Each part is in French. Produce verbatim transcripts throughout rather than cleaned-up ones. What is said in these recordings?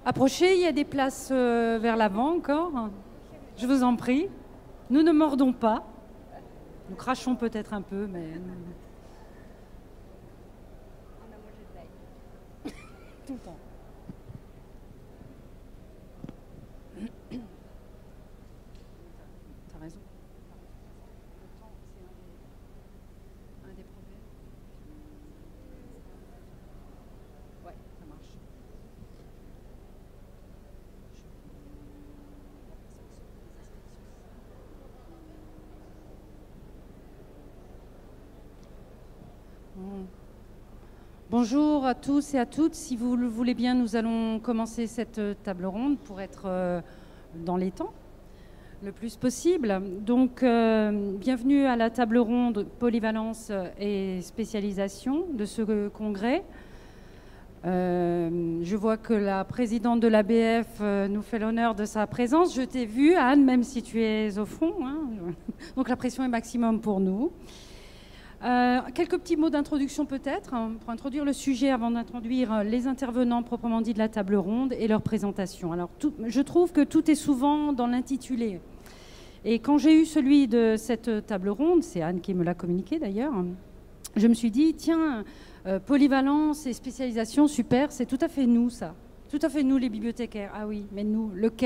Approchez, il y a des places euh, vers l'avant encore. Je vous en prie. Nous ne mordons pas. Nous crachons peut-être un peu, mais... Tout le temps. T'as raison. Le temps, c'est un des, un des problèmes. Ouais, ça marche. Bonjour à tous et à toutes. Si vous le voulez bien, nous allons commencer cette table ronde pour être euh, dans les temps le plus possible. Donc, euh, bienvenue à la table ronde polyvalence et spécialisation de ce congrès. Euh, je vois que la présidente de l'A B F euh, nous fait l'honneur de sa présence. Je t'ai vue, Anne, même si tu es au fond, hein. Donc la pression est maximum pour nous. Euh, quelques petits mots d'introduction peut-être, hein, pour introduire le sujet avant d'introduire les intervenants proprement dit de la table ronde et leur présentation. Alors, tout, je trouve que tout est souvent dans l'intitulé. Et quand j'ai eu celui de cette table ronde, c'est Anne qui me l'a communiqué d'ailleurs, je me suis dit, tiens, euh, polyvalence et spécialisation, super, c'est tout à fait nous ça. Tout à fait nous les bibliothécaires. Ah oui, mais nous, lequel ?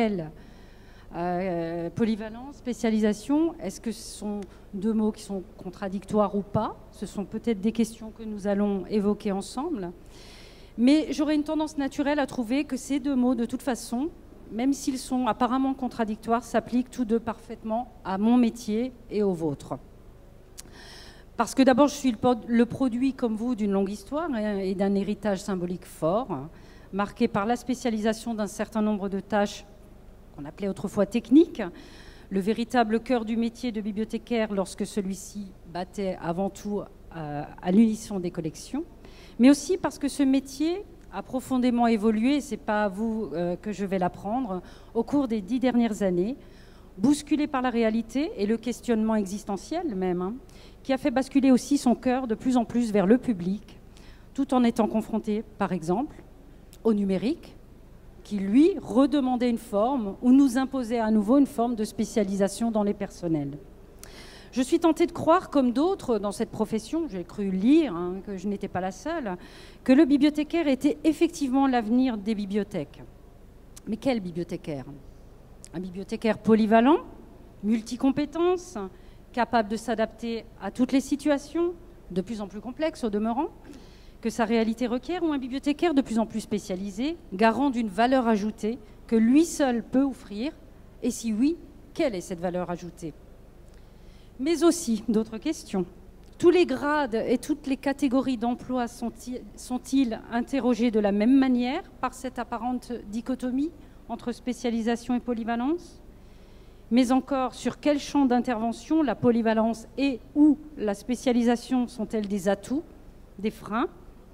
Euh, polyvalence, spécialisation, est-ce que ce sont deux mots qui sont contradictoires ou pas? Ce sont peut-être des questions que nous allons évoquer ensemble. Mais j'aurais une tendance naturelle à trouver que ces deux mots, de toute façon, même s'ils sont apparemment contradictoires, s'appliquent tous deux parfaitement à mon métier et au vôtre. Parce que d'abord, je suis le produit, comme vous, d'une longue histoire et d'un héritage symbolique fort, marqué par la spécialisation d'un certain nombre de tâches qu'on appelait autrefois technique, le véritable cœur du métier de bibliothécaire lorsque celui-ci battait avant tout euh, à l'unisson des collections, mais aussi parce que ce métier a profondément évolué, et ce n'est pas à vous euh, que je vais l'apprendre, au cours des dix dernières années, bousculé par la réalité et le questionnement existentiel même, hein, qui a fait basculer aussi son cœur de plus en plus vers le public, tout en étant confronté, par exemple, au numérique, qui, lui, redemandait une forme ou nous imposait à nouveau une forme de spécialisation dans les personnels. Je suis tentée de croire, comme d'autres dans cette profession, j'ai cru lire, hein, que je n'étais pas la seule, que le bibliothécaire était effectivement l'avenir des bibliothèques. Mais quel bibliothécaire ? Un bibliothécaire polyvalent, multicompétences, capable de s'adapter à toutes les situations, de plus en plus complexes au demeurant, que sa réalité requiert, ou un bibliothécaire de plus en plus spécialisé, garant d'une valeur ajoutée que lui seul peut offrir, et si oui, quelle est cette valeur ajoutée ? Mais aussi d'autres questions. Tous les grades et toutes les catégories d'emploi sont-ils, sont-ils interrogés de la même manière par cette apparente dichotomie entre spécialisation et polyvalence ? Mais encore, sur quel champ d'intervention la polyvalence et ou la spécialisation sont-elles des atouts, des freins ?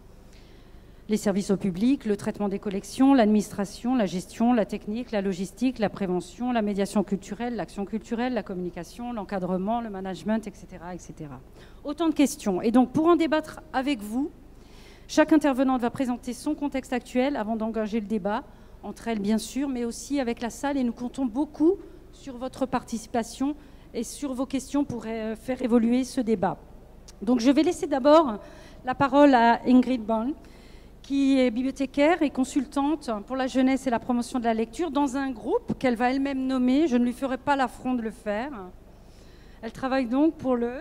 Les services au public, le traitement des collections, l'administration, la gestion, la technique, la logistique, la prévention, la médiation culturelle, l'action culturelle, la communication, l'encadrement, le management, et cetera, et cetera. Autant de questions. Et donc, pour en débattre avec vous, chaque intervenante va présenter son contexte actuel avant d'engager le débat, entre elles bien sûr, mais aussi avec la salle. Et nous comptons beaucoup sur votre participation et sur vos questions pour faire évoluer ce débat. Donc, je vais laisser d'abord la parole à Ingrid Bang, qui est bibliothécaire et consultante pour la jeunesse et la promotion de la lecture dans un groupe qu'elle va elle-même nommer. Je ne lui ferai pas l'affront de le faire. Elle travaille donc pour le...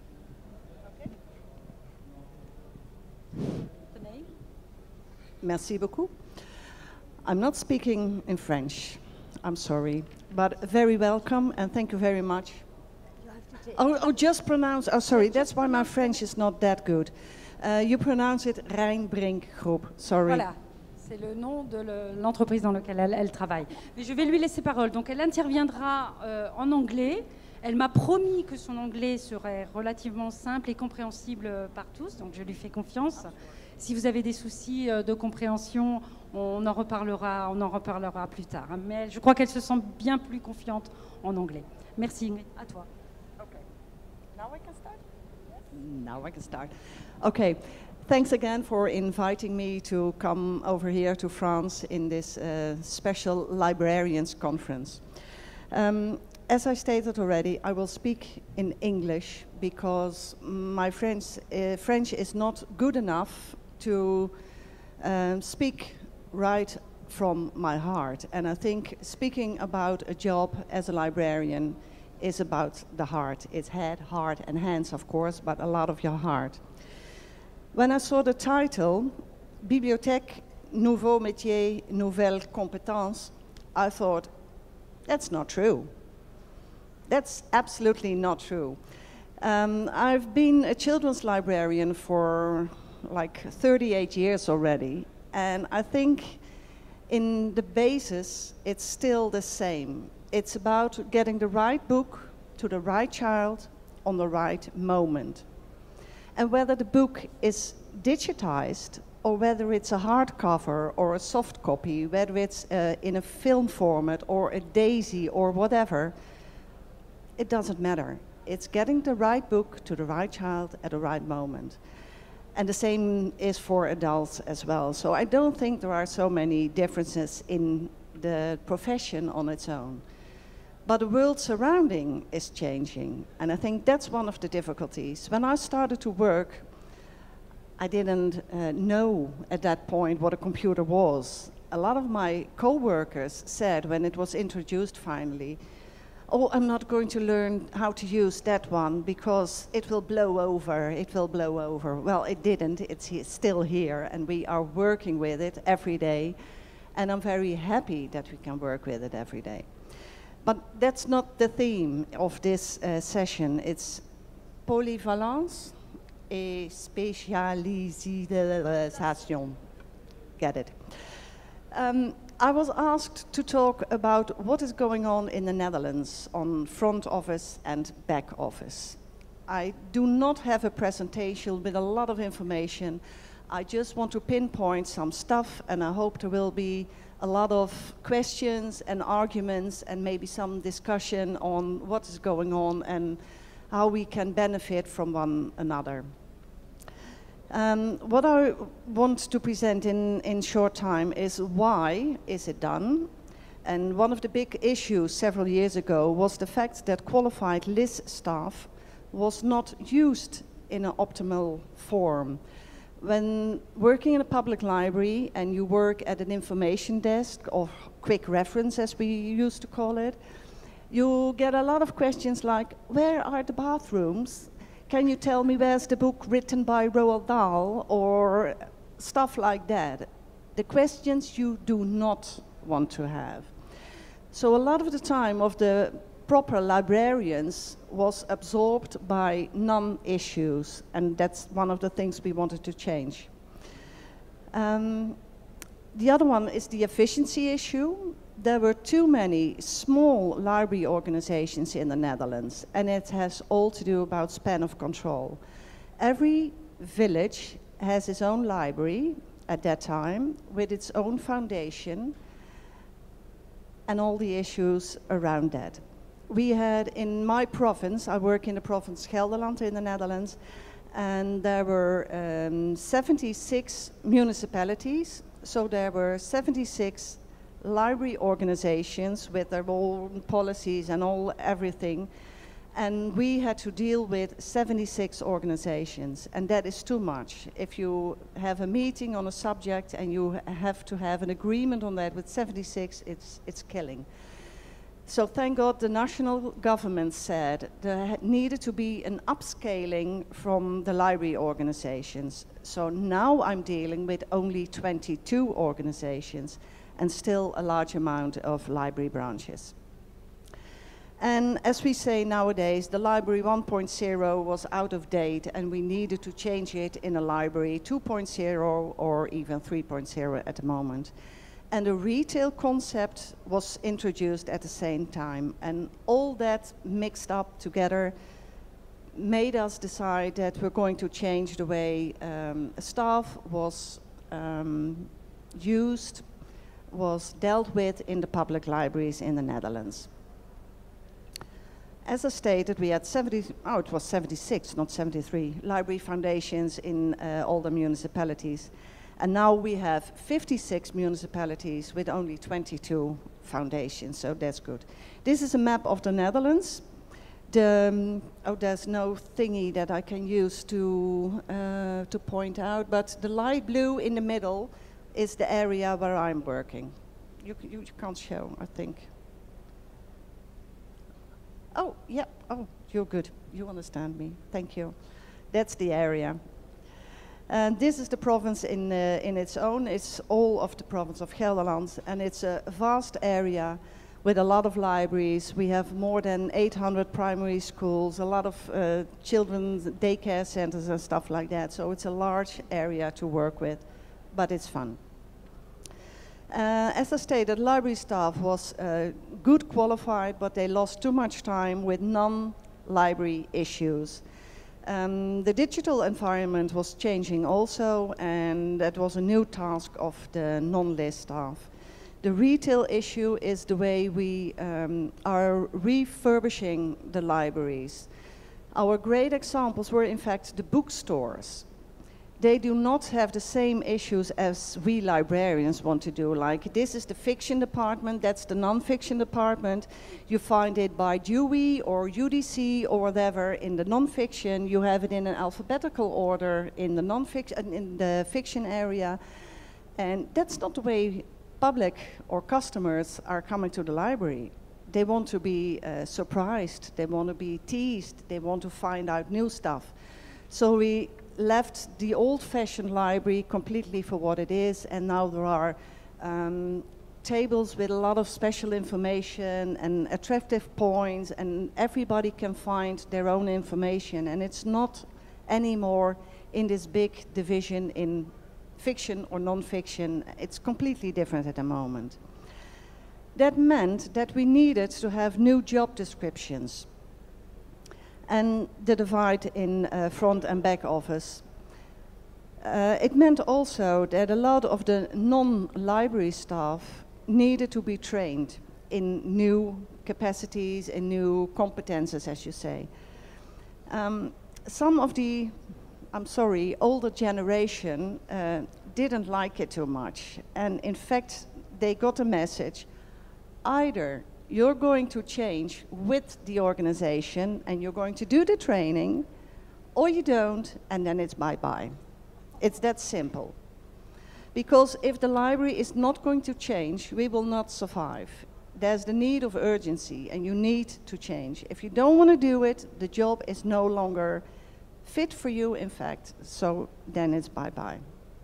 Merci beaucoup. I'm not speaking in French. I'm sorry. But very welcome and thank you very much. Oh, oh just pronounce... Oh, sorry. That's why my French is not that good. Uh, you pronounce it Rijnbrink Groep. Sorry. Voilà, c'est le nom de le, l'entreprise dans laquelle elle, elle travaille. Mais je vais lui laisser parole. Donc elle interviendra euh, en anglais. Elle m'a promis que son anglais serait relativement simple et compréhensible par tous. Donc je lui fais confiance. Si vous avez des soucis euh, de compréhension, on en reparlera, on en reparlera plus tard. Mais je crois qu'elle se sent bien plus confiante en anglais. Merci Ingrid. À toi. Okay. Now I can start? Yes. Now I can start. Okay, thanks again for inviting me to come over here to France in this uh, special librarians conference. Um, as I stated already, I will speak in English because my French, uh, French is not good enough to um, speak right from my heart. And I think speaking about a job as a librarian is about the heart. It's head, heart, and hands, of course, but a lot of your heart. When I saw the title, Bibliothèque, Nouveaux Métiers, Nouvelles Compétences, I thought, that's not true. That's absolutely not true. Um, I've been a children's librarian for like thirty-eight years already, and I think in the basis, it's still the same. It's about getting the right book to the right child on the right moment. And whether the book is digitized or whether it's a hardcover or a soft copy, whether it's uh, in a film format or a DAISY or whatever, it doesn't matter. It's getting the right book to the right child at the right moment. And the same is for adults as well. So I don't think there are so many differences in the profession on its own. But the world surrounding is changing. And I think that's one of the difficulties. When I started to work, I didn't uh, know at that point what a computer was. A lot of my co-workers said when it was introduced finally, oh, I'm not going to learn how to use that one because it will blow over, it will blow over. Well, it didn't, it's he still here, and we are working with it every day, and I'm very happy that we can work with it every day. But that's not the theme of this uh, session. It's polyvalence et spécialisation. Get it? Um, I was asked to talk about what is going on in the Netherlands on front office and back office. I do not have a presentation with a lot of information. I just want to pinpoint some stuff, and I hope there will be a lot of questions and arguments and maybe some discussion on what is going on and how we can benefit from one another. Um, what I want to present in, in short time is why is it done? And one of the big issues several years ago was the fact that qualified L I S staff was not used in an optimal form. When working in a public library and you work at an information desk or quick reference as we used to call it, you get a lot of questions like, where are the bathrooms? Can you tell me where's the book written by Roald Dahl, or stuff like that? The questions you do not want to have. So a lot of the time of the proper librarians was absorbed by non-issues, and that's one of the things we wanted to change. Um, the other one is the efficiency issue. There were too many small library organizations in the Netherlands, and it has all to do about span of control. Every village has its own library at that time, with its own foundation, and all the issues around that. We had, in my province, I work in the province Gelderland in the Netherlands, and there were um, seventy-six municipalities, so there were seventy-six library organizations with their own policies and all everything, and we had to deal with seventy-six organizations, and that is too much. If you have a meeting on a subject and you have to have an agreement on that with seventy-six, it's, it's killing. So thank God the national government said there needed to be an upscaling from the library organizations. So now I'm dealing with only twenty-two organizations and still a large amount of library branches. And as we say nowadays, the library one point oh was out of date, and we needed to change it in a library two point oh or even three point oh at the moment. And a retail concept was introduced at the same time, and all that mixed up together made us decide that we're going to change the way um, staff was um, used, was dealt with in the public libraries in the Netherlands. as I stated, we had seventy, oh, it was seventy-six, not seventy-three, library foundations in uh, all the municipalities. And now we have fifty-six municipalities with only twenty-two foundations, so that's good. This is a map of the Netherlands. The, um, oh, there's no thingy that I can use to, uh, to point out, but the light blue in the middle is the area where I'm working. You, you, you can't show, I think. Oh, yeah, oh, you're good. You understand me, thank you. That's the area. And this is the province in, uh, in its own. It's all of the province of Gelderland, and it's a vast area with a lot of libraries. We have more than eight hundred primary schools, a lot of uh, children's daycare centers and stuff like that. So it's a large area to work with, but it's fun. Uh, as I stated, library staff was uh, good qualified, but they lost too much time with non-library issues. Um, the digital environment was changing also, and that was a new task of the non-list staff. The retail issue is the way we um, are refurbishing the libraries. Our great examples were in fact the bookstores. They do not have the same issues as we librarians want to do. Like, this is the fiction department, that's the non-fiction department. You find it by Dewey or U D C or whatever. In the non-fiction, you have it in an alphabetical order in the non-fiction, in the fiction area. And that's not the way public or customers are coming to the library. They want to be uh, surprised, they want to be teased, they want to find out new stuff. So we left the old-fashioned library completely for what it is, and now there are um, tables with a lot of special information and attractive points, and everybody can find their own information, and it's not anymore in this big division in fiction or non-fiction. It's completely different at the moment. That meant that we needed to have new job descriptions and the divide in uh, front and back office. Uh, it meant also that a lot of the non-library staff needed to be trained in new capacities and new competences, as you say. Um, some of the, I'm sorry, older generation uh, didn't like it too much. And in fact, they got a message: either you're going to change with the organization and you're going to do the training, or you don't, and then it's bye-bye. It's that simple. Because if the library is not going to change, we will not survive. There's the need of urgency, and you need to change. If you don't want to do it, the job is no longer fit for you, in fact, so then it's bye-bye.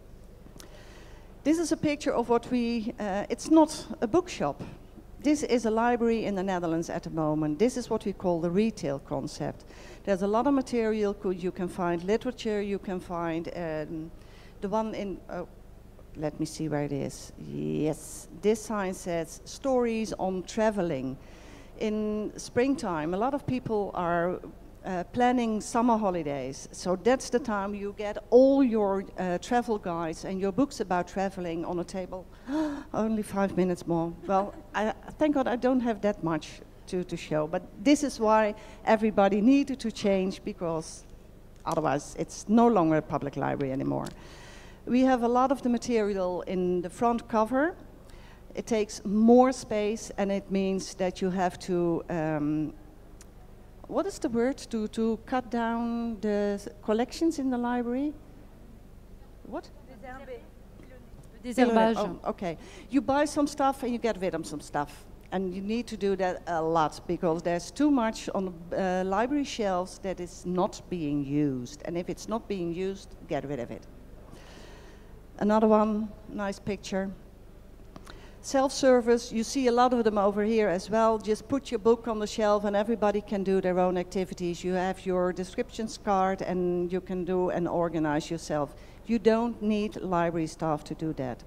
This is a picture of what we, uh, it's not a bookshop. This is a library in the Netherlands at the moment. This is what we call the retail concept. There's a lot of material. You can find literature, you can find um, the one in, oh, let me see where it is. Yes, this sign says stories on traveling. In springtime, a lot of people are uh, planning summer holidays. So that's the time you get all your uh, travel guides and your books about traveling on a table. Only five minutes more. Well, I, thank God I don't have that much to, to show, but this is why everybody needed to change, because otherwise it's no longer a public library anymore. We have a lot of the material in the front cover. It takes more space, and it means that you have to, um, what is the word, to, to cut down the collections in the library? What? Désherbage. Oh, okay. You buy some stuff and you get rid of some stuff. And you need to do that a lot, because there's too much on the uh, library shelves that is not being used. And if it's not being used, get rid of it. Another one, nice picture. Self-service, you see a lot of them over here as well. Just put your book on the shelf and everybody can do their own activities. You have your descriptions card and you can do and organize yourself. You don't need library staff to do that.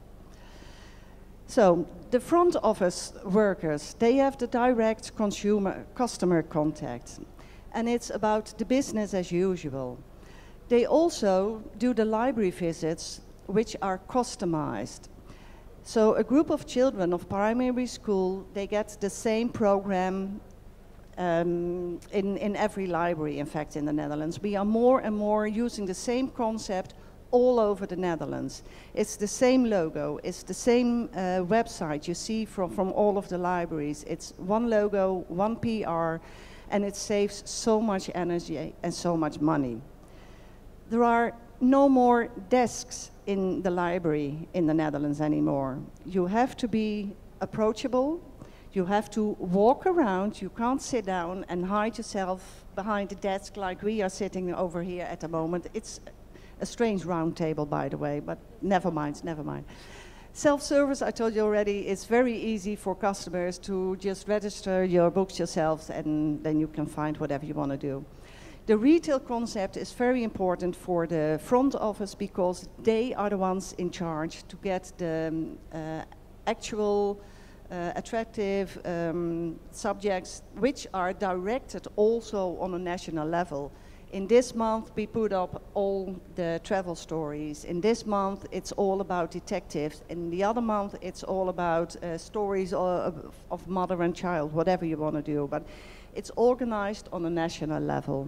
So the front office workers, they have the direct consumer customer contact, and it's about the business as usual. They also do the library visits, which are customized. So a group of children of primary school, they get the same program um, in, in every library, in fact, in the Netherlands. We are more and more using the same concept all over the Netherlands. It's the same logo, it's the same uh, website you see from, from all of the libraries. It's one logo, one P R, and it saves so much energy and so much money. There are no more desks in the library in the Netherlands anymore. You have to be approachable, you have to walk around, you can't sit down and hide yourself behind the desk like we are sitting over here at the moment. It's a strange round table, by the way, but never mind, never mind. Self-service, I told you already, it's very easy for customers to just register your books yourselves and then you can find whatever you want to do. The retail concept is very important for the front office because they are the ones in charge to get the um, uh, actual uh, attractive um, subjects which are directed also on a national level. In this month, we put up all the travel stories. In this month, it's all about detectives. In the other month, it's all about uh, stories of, of mother and child, whatever you want to do. But it's organized on a national level.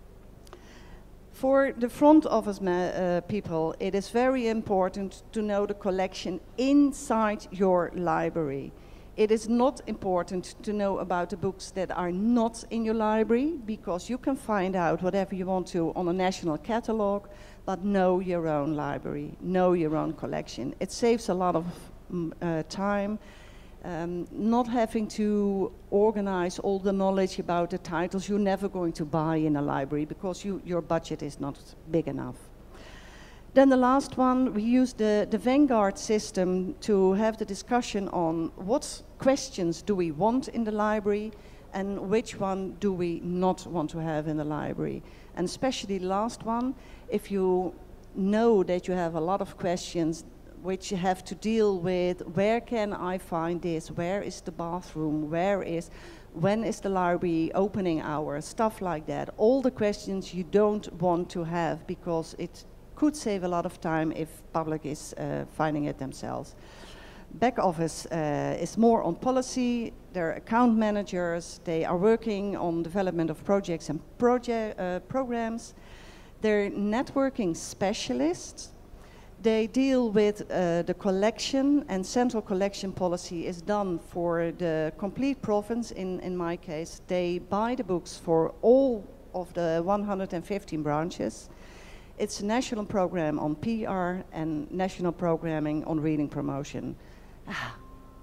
For the front office uh, people, it is very important to know the collection inside your library. It is not important to know about the books that are not in your library because you can find out whatever you want to on a national catalog, but know your own library, know your own collection. It saves a lot of um, uh, time, um, not having to organize all the knowledge about the titles you're never going to buy in a library because you, your budget is not big enough. Then the last one, we use the, the Vanguard system to have the discussion on what questions do we want in the library and which one do we not want to have in the library. And especially the last one, if you know that you have a lot of questions which you have to deal with, where can I find this, where is the bathroom, where is, when is the library opening hours, stuff like that. All the questions you don't want to have because it could save a lot of time if public is uh, finding it themselves. Back office uh, is more on policy. They're account managers. They are working on development of projects and project, uh, programs. They're networking specialists. They deal with uh, the collection, and central collection policy is done for the complete province. In, in my case, they buy the books for all of the one hundred fifteen branches. It's a national program on P R and national programming on reading promotion. Ah.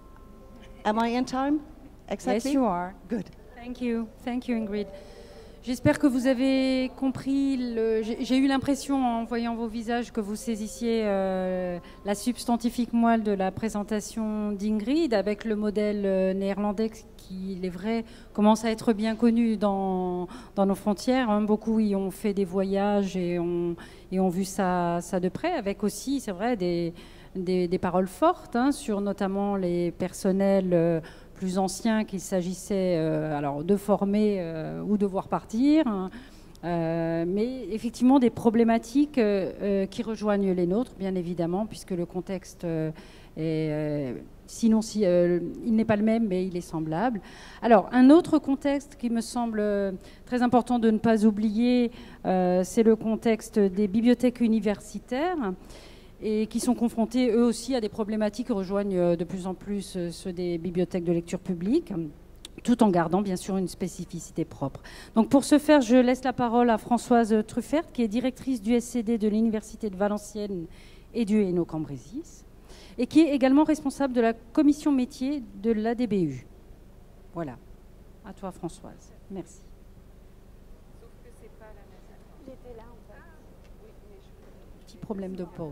Am I in time? Exactly? Yes, you are. Good. Thank you. Thank you, Ingrid. J'espère que vous avez compris. Le... J'ai eu l'impression, en voyant vos visages, que vous saisissiez euh, la substantifique moelle de la présentation d'Ingrid avec le modèle euh, néerlandais qui, il est vrai, commence à être bien connu dans, dans nos frontières. Hein. Beaucoup y ont fait des voyages et ont, et ont vu ça, ça de près, avec aussi, c'est vrai, des, des, des paroles fortes hein, sur notamment les personnels euh, plus anciens qu'il s'agissait euh, alors de former euh, ou de voir partir, hein, euh, mais effectivement des problématiques euh, euh, qui rejoignent les nôtres, bien évidemment, puisque le contexte euh, est, euh, sinon si, euh, il n'est pas le même, mais il est semblable. Alors, un autre contexte qui me semble très important de ne pas oublier, euh, c'est le contexte des bibliothèques universitaires, et qui sont confrontés eux aussi à des problématiques qui rejoignent de plus en plus ceux des bibliothèques de lecture publique, tout en gardant bien sûr une spécificité propre. Donc pour ce faire, je laisse la parole à Françoise Truffert, qui est directrice du S C D de l'Université de Valenciennes et du Hainaut Cambrésis, et qui est également responsable de la commission métier de l'A D B U. Voilà. À toi Françoise. Merci. Sauf que c'est pas la même. J'étais là en fait. Oui, mais je... Petit problème de pauvre.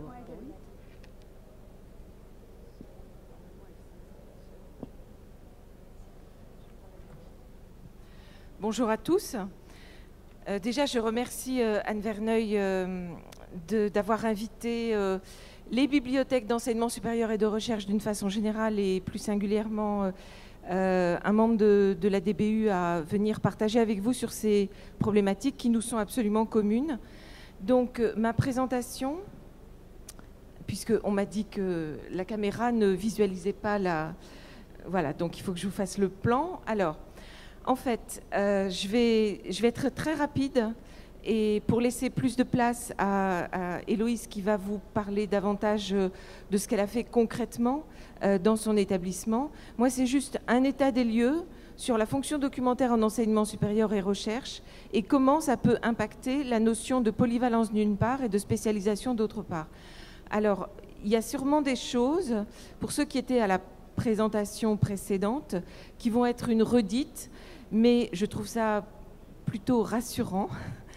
Bonjour à tous. Euh, déjà, je remercie euh, Anne Verneuil euh, d'avoir invité euh, les bibliothèques d'enseignement supérieur et de recherche d'une façon générale et plus singulièrement euh, un membre de, de l'A D B U à venir partager avec vous sur ces problématiques qui nous sont absolument communes. Donc, euh, ma présentation, puisqu'on m'a dit que la caméra ne visualisait pas la... Voilà, donc il faut que je vous fasse le plan. Alors, En fait, euh, je, vais, je vais être très rapide et pour laisser plus de place à, à Héloïse qui va vous parler davantage de ce qu'elle a fait concrètement euh, dans son établissement. Moi, c'est juste un état des lieux sur la fonction documentaire en enseignement supérieur et recherche et comment ça peut impacter la notion de polyvalence d'une part et de spécialisation d'autre part. Alors, il y a sûrement des choses, pour ceux qui étaient à la présentation précédente, qui vont être une redite, mais je trouve ça plutôt rassurant.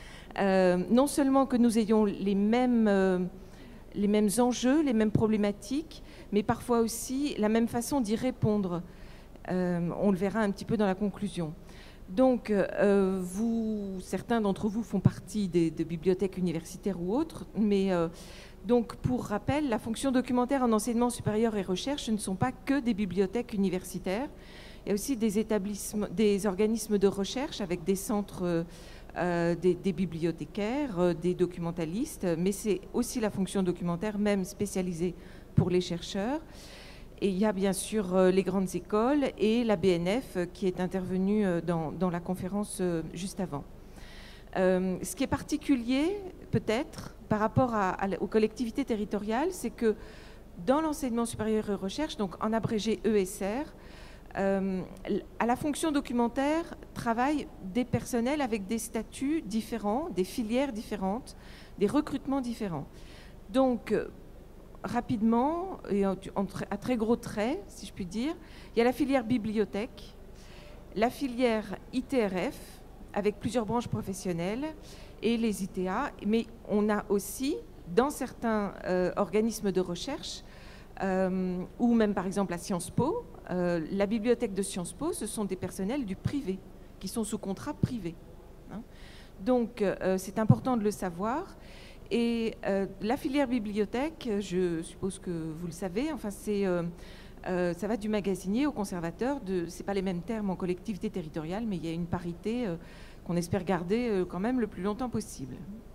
Euh, non seulement que nous ayons les mêmes, euh, les mêmes enjeux, les mêmes problématiques, mais parfois aussi la même façon d'y répondre. Euh, on le verra un petit peu dans la conclusion. Donc, euh, vous, certains d'entre vous font partie des, des bibliothèques universitaires ou autres, mais euh, donc, pour rappel, la fonction documentaire en enseignement supérieur et recherche, ce ne sont pas que des bibliothèques universitaires. Il y a aussi des établissements, des organismes de recherche avec des centres, euh, des, des bibliothécaires, euh, des documentalistes, mais c'est aussi la fonction documentaire même spécialisée pour les chercheurs. Et il y a bien sûr euh, les grandes écoles et la B N F euh, qui est intervenue euh, dans, dans la conférence euh, juste avant. Euh, ce qui est particulier, peut-être, par rapport à, à, aux collectivités territoriales, c'est que dans l'enseignement supérieur et recherche, donc en abrégé E S R, euh, à la fonction documentaire travaillent des personnels avec des statuts différents, des filières différentes, des recrutements différents. Donc, euh, rapidement, et en, en, à très gros traits, si je puis dire, il y a la filière bibliothèque, la filière I T R F, avec plusieurs branches professionnelles, et les I T A, mais on a aussi, dans certains euh, organismes de recherche, euh, ou même par exemple à Sciences Po, euh, la bibliothèque de Sciences Po, ce sont des personnels du privé, qui sont sous contrat privé. Hein. Donc euh, c'est important de le savoir. Et euh, la filière bibliothèque, je suppose que vous le savez, enfin c'est... Euh, Euh, ça va du magasinier au conservateur. Ce n'est pas les mêmes termes en collectivité territoriale, mais il y a une parité euh, qu'on espère garder euh, quand même le plus longtemps possible.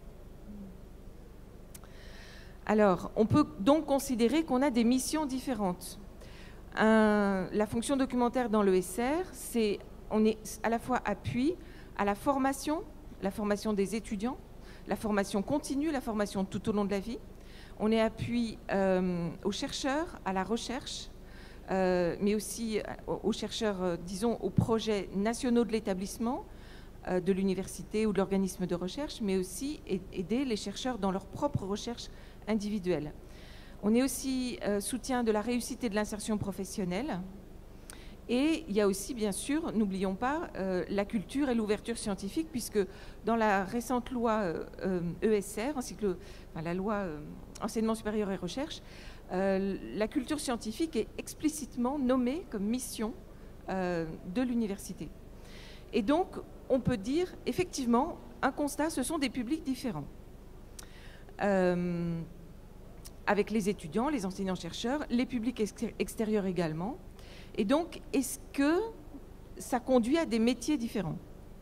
Alors, on peut donc considérer qu'on a des missions différentes. Un, la fonction documentaire dans l'E S R, c'est on est à la fois appui à la formation, la formation des étudiants, la formation continue, la formation tout au long de la vie. On est appui euh, aux chercheurs, à la recherche, Euh, mais aussi aux chercheurs, euh, disons, aux projets nationaux de l'établissement, euh, de l'université ou de l'organisme de recherche, mais aussi aider les chercheurs dans leur propre recherche individuelle. On est aussi euh, soutien de la réussite et de l'insertion professionnelle. Et il y a aussi, bien sûr, n'oublions pas, euh, la culture et l'ouverture scientifique, puisque dans la récente loi euh, E S R, ainsi que le, enfin, la loi euh, enseignement supérieur et recherche, Euh, la culture scientifique est explicitement nommée comme mission euh, de l'université. Et donc, on peut dire, effectivement, un constat, ce sont des publics différents. Euh, avec les étudiants, les enseignants-chercheurs, les publics extérieurs également. Et donc, est-ce que ça conduit à des métiers différents?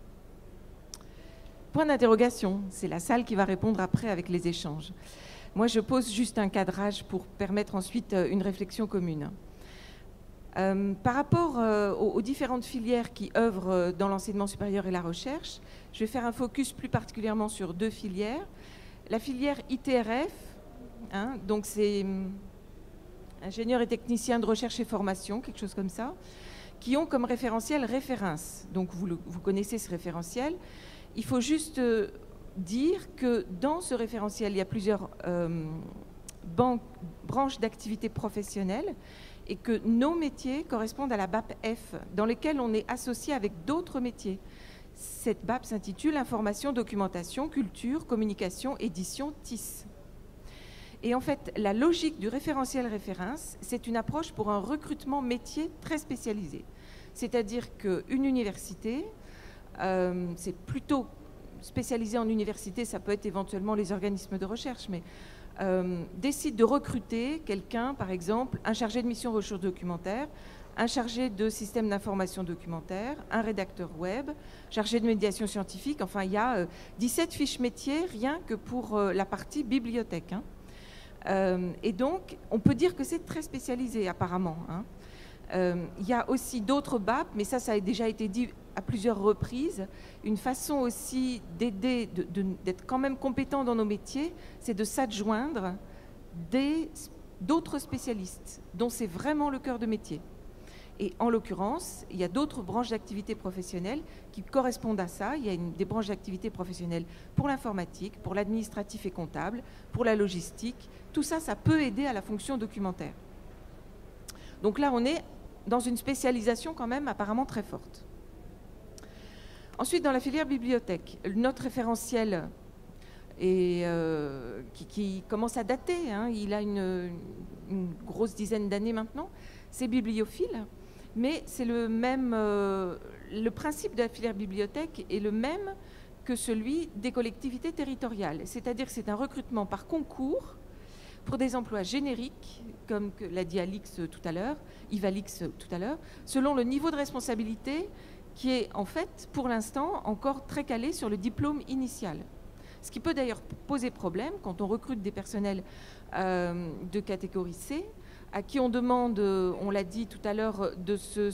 Point d'interrogation, c'est la salle qui va répondre après avec les échanges. Moi, je pose juste un cadrage pour permettre ensuite une réflexion commune. Euh, par rapport euh, aux, aux différentes filières qui œuvrent dans l'enseignement supérieur et la recherche, je vais faire un focus plus particulièrement sur deux filières. La filière I T R F, hein, donc c'est hum, ingénieurs et techniciens de recherche et formation, quelque chose comme ça, qui ont comme référentiel référence. Donc vous, le, vous connaissez ce référentiel. Il faut juste... Euh, dire que dans ce référentiel, il y a plusieurs euh, banques, branches d'activité professionnelles et que nos métiers correspondent à la B A P F, dans lesquels on est associé avec d'autres métiers. Cette B A P s'intitule Information, Documentation, Culture, Communication, Édition, T I S. Et en fait, la logique du référentiel référence, c'est une approche pour un recrutement métier très spécialisé. C'est-à-dire qu'une université, euh, c'est plutôt spécialisé en université, ça peut être éventuellement les organismes de recherche, mais euh, décide de recruter quelqu'un, par exemple, un chargé de mission recherche documentaire, un chargé de système d'information documentaire, un rédacteur web, chargé de médiation scientifique. Enfin, il y a euh, dix-sept fiches métiers rien que pour euh, la partie bibliothèque. Hein. Euh, et donc, on peut dire que c'est très spécialisé apparemment. Hein. Euh, il y a aussi d'autres B A P, mais ça, ça a déjà été dit à plusieurs reprises. Une façon aussi d'aider, de, de, d'être quand même compétent dans nos métiers, c'est de s'adjoindre d'autres spécialistes dont c'est vraiment le cœur de métier. Et en l'occurrence, il y a d'autres branches d'activité professionnelles qui correspondent à ça. Il y a une, des branches d'activité professionnelles pour l'informatique, pour l'administratif et comptable, pour la logistique. Tout ça, ça peut aider à la fonction documentaire. Donc là, on est dans une spécialisation quand même apparemment très forte. Ensuite, dans la filière bibliothèque, notre référentiel est, euh, qui, qui commence à dater, hein, il a une, une grosse dizaine d'années maintenant, c'est bibliophile. Mais c'est le même, euh, le principe de la filière bibliothèque est le même que celui des collectivités territoriales. C'est-à-dire que c'est un recrutement par concours pour des emplois génériques, comme l'a dit Alix tout à l'heure, Yves Alix tout à l'heure, selon le niveau de responsabilité qui est en fait, pour l'instant, encore très calé sur le diplôme initial. Ce qui peut d'ailleurs poser problème quand on recrute des personnels euh, de catégorie C, à qui on demande, on l'a dit tout à l'heure, de, se,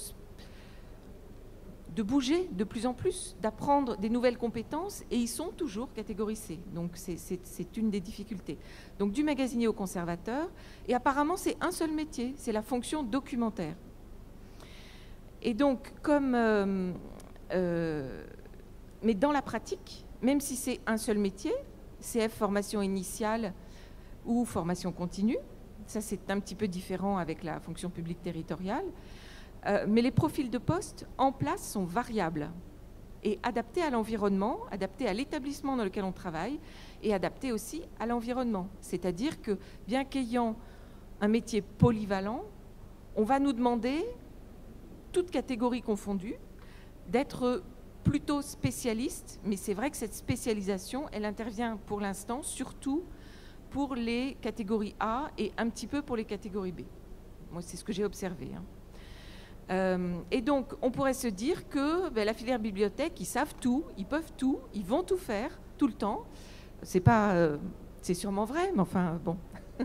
de bouger de plus en plus, d'apprendre des nouvelles compétences, et ils sont toujours catégorie C. Donc c'est une des difficultés. Donc du magasinier au conservateur, et apparemment c'est un seul métier, c'est la fonction documentaire. Et donc, comme... Euh, euh, mais dans la pratique, même si c'est un seul métier, C F formation initiale ou formation continue, ça, c'est un petit peu différent avec la fonction publique territoriale. Euh, mais les profils de poste en place sont variables et adaptés à l'environnement, adaptés à l'établissement dans lequel on travaille et adaptés aussi à l'environnement. C'est-à-dire que, bien qu'ayant un métier polyvalent, on va nous demander, toutes catégories confondues, d'être plutôt spécialiste. Mais c'est vrai que cette spécialisation, elle intervient pour l'instant surtout pour les catégories A et un petit peu pour les catégories B. Moi, c'est ce que j'ai observé. Hein. Euh, et donc, on pourrait se dire que ben, la filière bibliothèque, ils savent tout, ils peuvent tout, ils vont tout faire, tout le temps. C'est pas, euh, c'est sûrement vrai, mais enfin, bon.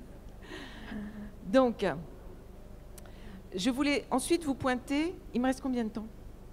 Donc, je voulais ensuite vous pointer... Il me reste combien de temps?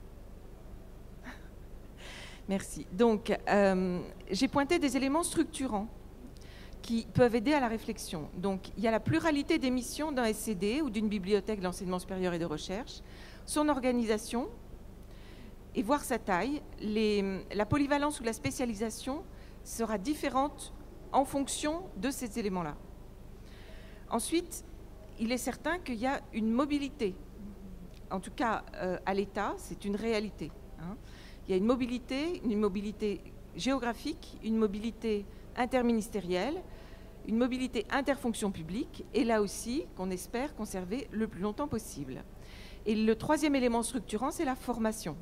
Merci. Donc, euh, j'ai pointé des éléments structurants qui peuvent aider à la réflexion. Donc, il y a la pluralité des missions d'un S C D ou d'une bibliothèque de l'enseignement supérieur et de recherche, son organisation et voir sa taille. Les, la polyvalence ou la spécialisation sera différente en fonction de ces éléments-là. Ensuite, il est certain qu'il y a une mobilité. En tout cas, euh, à l'État, c'est une réalité. Hein. Il y a une mobilité, une mobilité géographique, une mobilité interministérielle, une mobilité interfonction publique, et là aussi, qu'on espère conserver le plus longtemps possible. Et le troisième élément structurant, c'est la formation.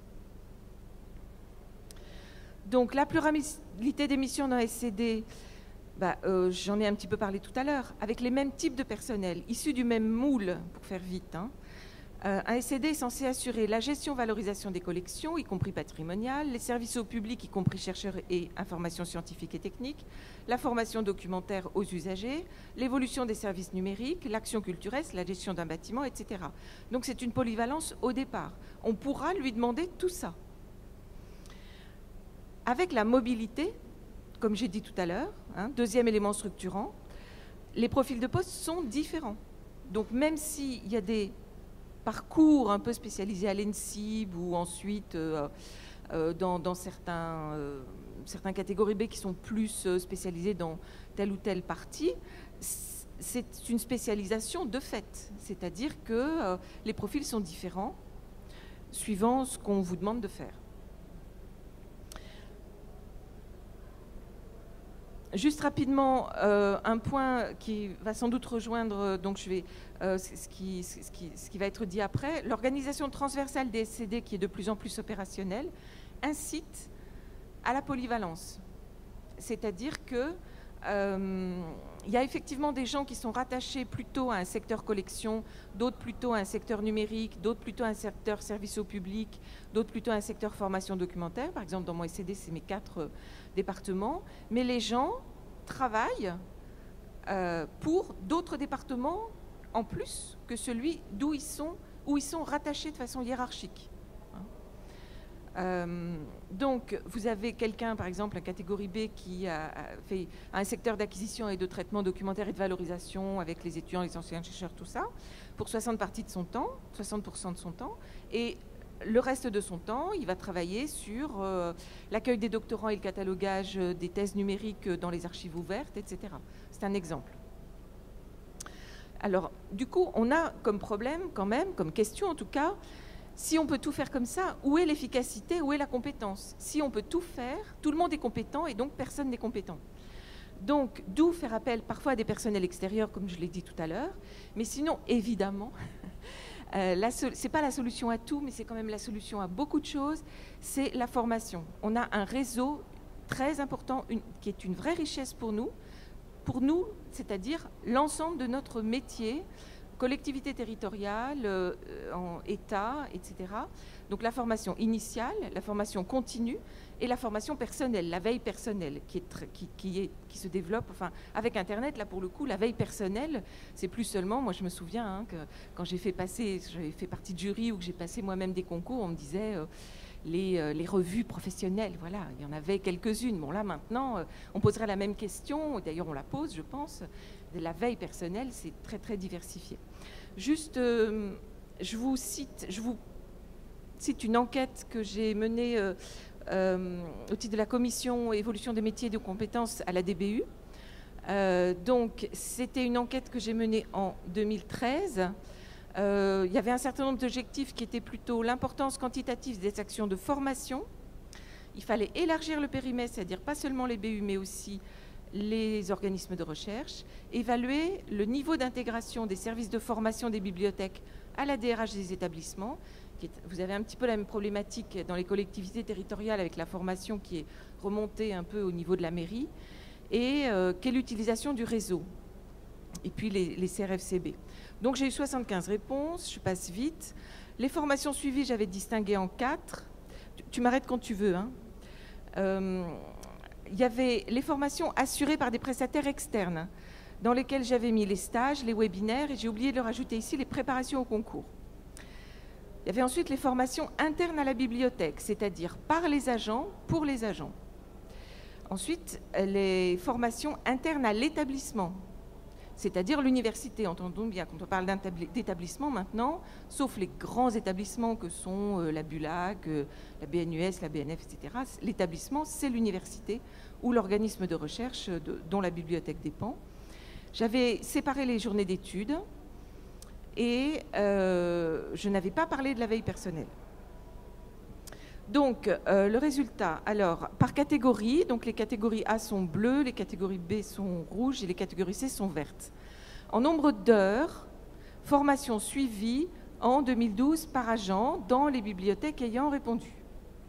Donc, la pluralité des missions d'un S C D, bah, euh, j'en ai un petit peu parlé tout à l'heure, avec les mêmes types de personnel, issus du même moule, pour faire vite, hein. Euh, un S C D est censé assurer la gestion-valorisation des collections, y compris patrimoniales, les services au public, y compris chercheurs et informations scientifiques et techniques, la formation documentaire aux usagers, l'évolution des services numériques, l'action culturelle, la gestion d'un bâtiment, et cetera. Donc c'est une polyvalence au départ. On pourra lui demander tout ça. Avec la mobilité, comme j'ai dit tout à l'heure, hein, deuxième élément structurant, les profils de poste sont différents. Donc même s'il y a des parcours un peu spécialisés à l'E N S I B ou ensuite euh, euh, dans, dans certains, euh, certaines catégories B qui sont plus euh, spécialisées dans telle ou telle partie, c'est une spécialisation de fait. C'est-à-dire que euh, les profils sont différents suivant ce qu'on vous demande de faire. Juste rapidement, euh, un point qui va sans doute rejoindre, donc je vais, euh, ce, qui, ce, qui, ce qui va être dit après. L'organisation transversale des S C D, qui est de plus en plus opérationnelle, incite à la polyvalence. C'est-à-dire que euh, il y a effectivement des gens qui sont rattachés plutôt à un secteur collection, d'autres plutôt à un secteur numérique, d'autres plutôt à un secteur service au public, d'autres plutôt à un secteur formation documentaire. Par exemple, dans mon S C D, c'est mes quatre euh, départements. Mais les gens travaillent euh, pour d'autres départements en plus que celui d'où ils sont où ils sont rattachés de façon hiérarchique. Euh, donc, vous avez quelqu'un, par exemple, la catégorie B, qui a, a fait un secteur d'acquisition et de traitement documentaire et de valorisation avec les étudiants, les anciens chercheurs, tout ça, pour soixante parties de son temps, soixante pour cent de son temps, et le reste de son temps, il va travailler sur euh, l'accueil des doctorants et le catalogage des thèses numériques dans les archives ouvertes, et cetera. C'est un exemple. Alors, du coup, on a comme problème, quand même, comme question en tout cas, si on peut tout faire comme ça, où est l'efficacité, où est la compétence? Si on peut tout faire, tout le monde est compétent et donc personne n'est compétent. Donc, d'où faire appel parfois à des personnels extérieurs, comme je l'ai dit tout à l'heure. Mais sinon, évidemment, euh, ce n'est pas la solution à tout, mais c'est quand même la solution à beaucoup de choses, c'est la formation. On a un réseau très important, une, qui est une vraie richesse pour nous, pour nous, c'est-à-dire l'ensemble de notre métier, collectivité territoriale, euh, en État, et cetera. Donc la formation initiale, la formation continue et la formation personnelle, la veille personnelle qui, est très, qui, qui, est, qui se développe. Enfin, avec Internet, là pour le coup, la veille personnelle, c'est plus seulement, moi je me souviens hein, que quand j'ai fait passer, j'avais fait partie de jury ou que j'ai passé moi-même des concours, on me disait euh, les, euh, les revues professionnelles, voilà, il y en avait quelques-unes. Bon là maintenant, euh, on poserait la même question, d'ailleurs on la pose je pense, la veille personnelle, c'est très très diversifié. Juste, euh, je vous cite, je vous cite une enquête que j'ai menée euh, euh, au titre de la commission évolution des métiers et des compétences à la D B U. Euh, donc, c'était une enquête que j'ai menée en deux mille treize. Euh, il y avait un certain nombre d'objectifs qui étaient plutôt l'importance quantitative des actions de formation. Il fallait élargir le périmètre, c'est-à-dire pas seulement les B U, mais aussi les organismes de recherche, évaluer le niveau d'intégration des services de formation des bibliothèques à la D R H des établissements. Qui est, vous avez un petit peu la même problématique dans les collectivités territoriales avec la formation qui est remontée un peu au niveau de la mairie, et euh, quelle utilisation du réseau, et puis les, les C R F C B. Donc j'ai eu soixante-quinze réponses, je passe vite. Les formations suivies, j'avais distingué en quatre. Tu, tu m'arrêtes quand tu veux, hein. Euh, Il y avait les formations assurées par des prestataires externes, dans lesquelles j'avais mis les stages, les webinaires, et j'ai oublié de leur ajouter ici les préparations au concours. Il y avait ensuite les formations internes à la bibliothèque, c'est-à-dire par les agents, pour les agents. Ensuite, les formations internes à l'établissement, c'est-à-dire l'université. Entendons bien, quand on parle d'établissement maintenant, sauf les grands établissements que sont euh, la BULAC, euh, la B N U S, la B N F, et cetera, l'établissement, c'est l'université ou l'organisme de recherche de, dont la bibliothèque dépend. J'avais séparé les journées d'études et euh, je n'avais pas parlé de la veille personnelle. Donc, euh, le résultat, alors, par catégorie, donc les catégories A sont bleues, les catégories B sont rouges et les catégories C sont vertes. En nombre d'heures, formation suivie en deux mille douze par agent dans les bibliothèques ayant répondu. D'accord ?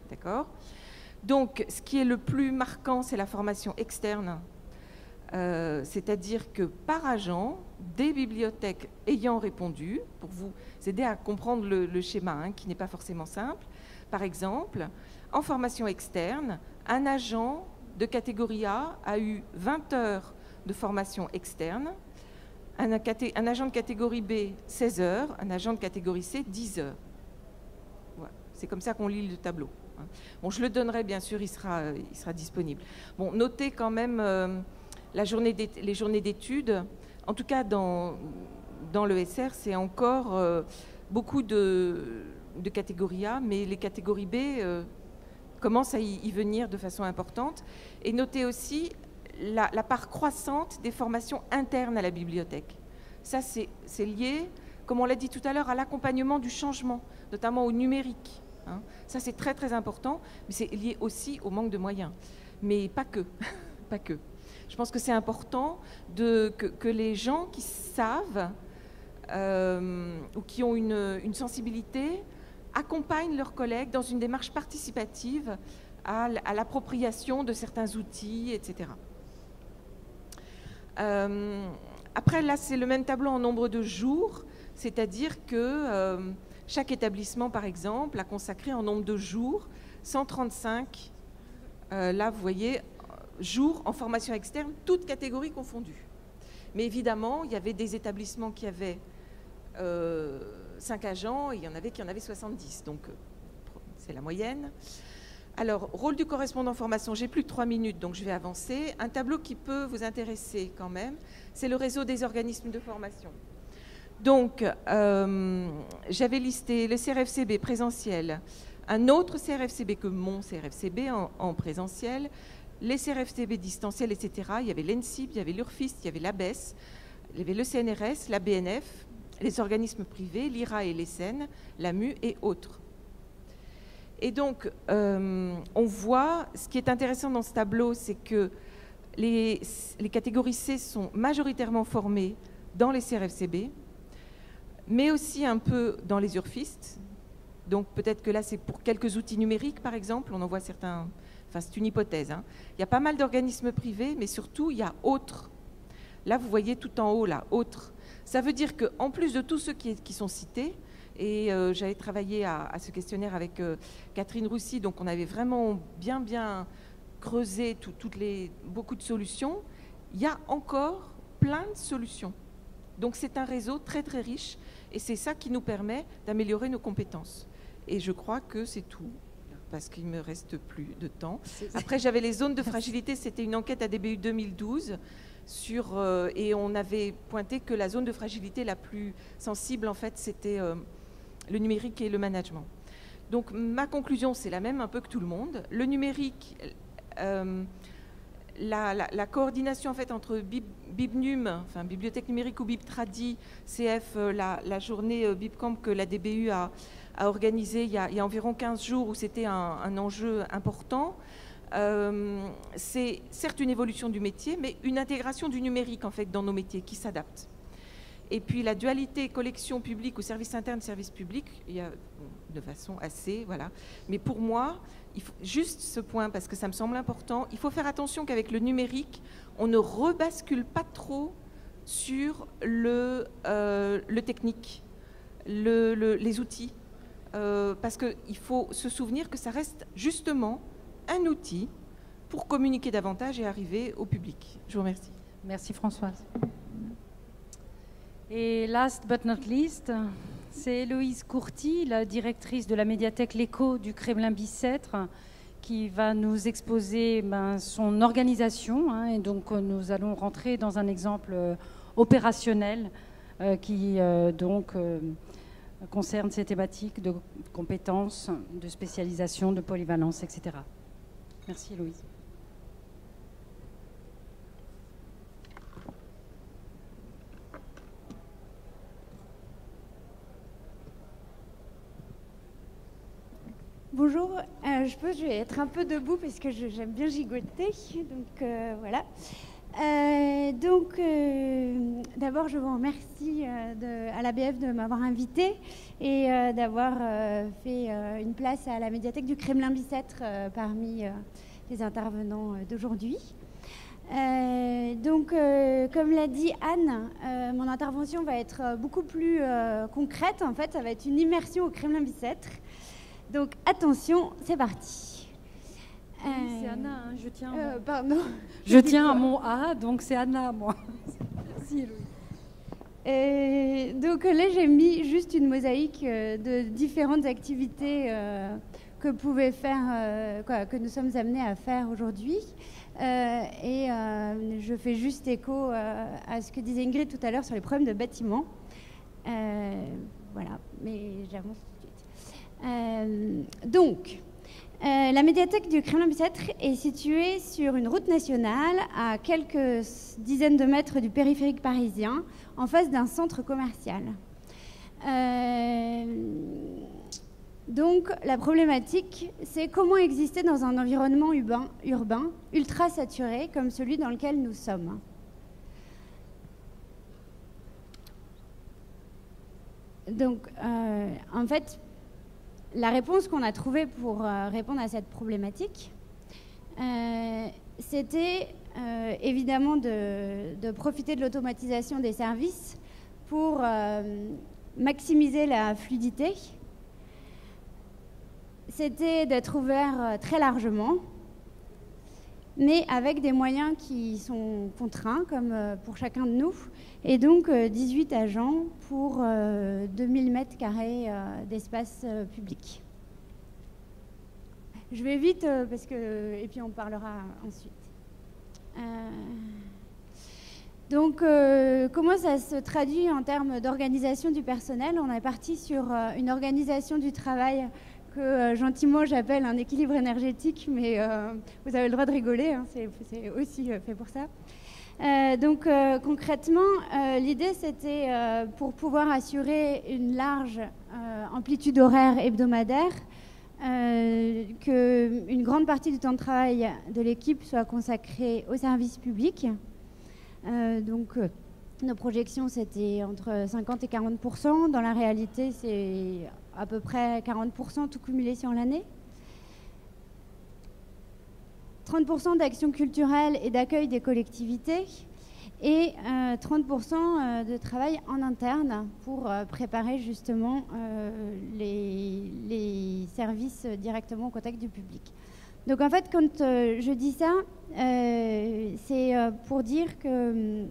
Donc, ce qui est le plus marquant, c'est la formation externe. Euh, c'est-à-dire que par agent, des bibliothèques ayant répondu, pour vous aider à comprendre le, le schéma, hein, qui n'est pas forcément simple. Par exemple, en formation externe, un agent de catégorie A a eu vingt heures de formation externe, un, un agent de catégorie B, seize heures, un agent de catégorie C, dix heures. Voilà. C'est comme ça qu'on lit le tableau. Bon, je le donnerai, bien sûr, il sera, il sera disponible. Bon, notez quand même euh, la journée les journées d'études. En tout cas, dans, dans l'E S R, c'est encore euh, beaucoup de... de catégorie A, mais les catégories B euh, commencent à y, y venir de façon importante. Et notez aussi la, la part croissante des formations internes à la bibliothèque. Ça, c'est lié, comme on l'a dit tout à l'heure, à l'accompagnement du changement, notamment au numérique. Hein. Ça, c'est très, très important, mais c'est lié aussi au manque de moyens. Mais pas que, pas que. Je pense que c'est important de, que, que les gens qui savent euh, ou qui ont une, une sensibilité accompagnent leurs collègues dans une démarche participative à, à l'appropriation de certains outils, et cetera. Euh, après, là, c'est le même tableau en nombre de jours, c'est-à-dire que euh, chaque établissement, par exemple, a consacré en nombre de jours cent trente-cinq, euh, là, vous voyez, jours en formation externe, toutes catégories confondues. Mais évidemment, il y avait des établissements qui avaient... Euh, cinq agents, et il y en avait qui en avaient soixante-dix, donc euh, c'est la moyenne. Alors, rôle du correspondant formation, j'ai plus que trois minutes, donc je vais avancer. Un tableau qui peut vous intéresser quand même, c'est le réseau des organismes de formation. Donc, euh, j'avais listé le C R F C B présentiel, un autre C R F C B que mon C R F C B en, en présentiel, les C R F C B distanciels, et cetera. Il y avait l'E N S I B, il y avait l'URFIST, il y avait l'A B E S, il y avait le C N R S, la B N F, les organismes privés, l'I R A et l'E S E N, l'A M U et autres. Et donc, euh, on voit, ce qui est intéressant dans ce tableau, c'est que les, les catégories C sont majoritairement formées dans les C R F C B, mais aussi un peu dans les URFIST. Donc peut-être que là, c'est pour quelques outils numériques, par exemple, on en voit certains, enfin c'est une hypothèse. Hein. Il y a pas mal d'organismes privés, mais surtout, il y a autres. Là, vous voyez tout en haut, là, autres. Ça veut dire qu'en plus de tous ceux qui, qui sont cités, et euh, j'avais travaillé à, à ce questionnaire avec euh, Catherine Roussy, donc on avait vraiment bien, bien creusé tout, toutes les, beaucoup de solutions. Il y a encore plein de solutions. Donc c'est un réseau très, très riche, et c'est ça qui nous permet d'améliorer nos compétences. Et je crois que c'est tout, parce qu'il ne me reste plus de temps. Après, j'avais les zones de fragilité, c'était une enquête A D B U deux mille douze, sur, euh, et on avait pointé que la zone de fragilité la plus sensible, en fait, c'était euh, le numérique et le management. Donc ma conclusion, c'est la même un peu que tout le monde. Le numérique, euh, la, la, la coordination en fait entre Bib, BibNum, enfin Bibliothèque numérique ou BibTradi, C F, euh, la, la journée euh, BibCamp que la D B U a, a organisée il y a, il y a environ quinze jours, où c'était un, un enjeu important. Euh, c'est certes une évolution du métier, mais une intégration du numérique en fait dans nos métiers qui s'adapte. Et puis la dualité collection publique ou service interne, service public, il y a de façon assez, voilà. Mais pour moi, il faut juste ce point, parce que ça me semble important, il faut faire attention qu'avec le numérique, on ne rebascule pas trop sur le, euh, le technique, le, le, les outils, euh, parce qu'il faut se souvenir que ça reste justement un outil pour communiquer davantage et arriver au public. Je vous remercie. Merci Françoise. Et last but not least, c'est Héloïse Courty, la directrice de la médiathèque L'Écho du Kremlin-Bicêtre, qui va nous exposer ben, son organisation. Hein, et donc nous allons rentrer dans un exemple euh, opérationnel euh, qui euh, donc euh, concerne ces thématiques de compétences, de spécialisation, de polyvalence, et cetera. Merci Héloïse. Bonjour, euh, je, peux, je vais être un peu debout parce que j'aime bien gigoter, donc euh, voilà. Euh, donc euh, d'abord je vous remercie euh, de, à l'A B F de m'avoir invitée et euh, d'avoir euh, fait euh, une place à la médiathèque du Kremlin-Bicêtre euh, parmi euh, les intervenants euh, d'aujourd'hui. Euh, donc, euh, comme l'a dit Anne, euh, mon intervention va être beaucoup plus euh, concrète. En fait, ça va être une immersion au Kremlin-Bicêtre. Donc, attention, c'est parti. Oui, euh, c'est Anna, hein, je tiens. Euh, pardon. Je tiens à mon A, donc c'est Anna, moi. Merci, Louis. Euh, donc là, j'ai mis juste une mosaïque euh, de différentes activités euh, que pouvait faire, euh, quoi, que nous sommes amenés à faire aujourd'hui. Euh, et euh, je fais juste écho euh, à ce que disait Ingrid tout à l'heure sur les problèmes de bâtiments. Euh, voilà, mais j'avance tout de suite. Euh, donc, euh, la médiathèque du Kremlin-Bicêtre est située sur une route nationale à quelques dizaines de mètres du périphérique parisien, en face d'un centre commercial. Euh, donc, la problématique, c'est comment exister dans un environnement urbain, urbain ultra saturé comme celui dans lequel nous sommes. Donc, euh, en fait, la réponse qu'on a trouvée pour euh, répondre à cette problématique, euh, c'était euh, évidemment de, de profiter de l'automatisation des services pour euh, maximiser la fluidité. C'était d'être ouvert euh, très largement mais avec des moyens qui sont contraints, comme euh, pour chacun de nous, et donc euh, dix-huit agents pour euh, deux mille mètres carrés euh, d'espace euh, public. Je vais vite, euh, parce que, et puis on parlera ensuite. Euh, donc, euh, comment ça se traduit en termes d'organisation du personnel? On est parti sur euh, une organisation du travail que euh, gentiment j'appelle un équilibre énergétique, mais euh, vous avez le droit de rigoler, hein, c'est, c'est aussi euh, fait pour ça. Euh, donc euh, concrètement, euh, l'idée c'était euh, pour pouvoir assurer une large euh, amplitude horaire hebdomadaire, euh, qu'une grande partie du temps de travail de l'équipe soit consacrée au service public. Euh, donc euh, nos projections c'était entre cinquante et quarante pour cent. Dans la réalité, c'est à peu près quarante pour cent tout cumulé sur l'année. trente pour cent d'actions culturelles et d'accueil des collectivités et euh, trente pour cent de travail en interne pour euh, préparer justement euh, les, les services directement au contact du public. Donc en fait, quand euh, je dis ça, euh, c'est euh, pour dire que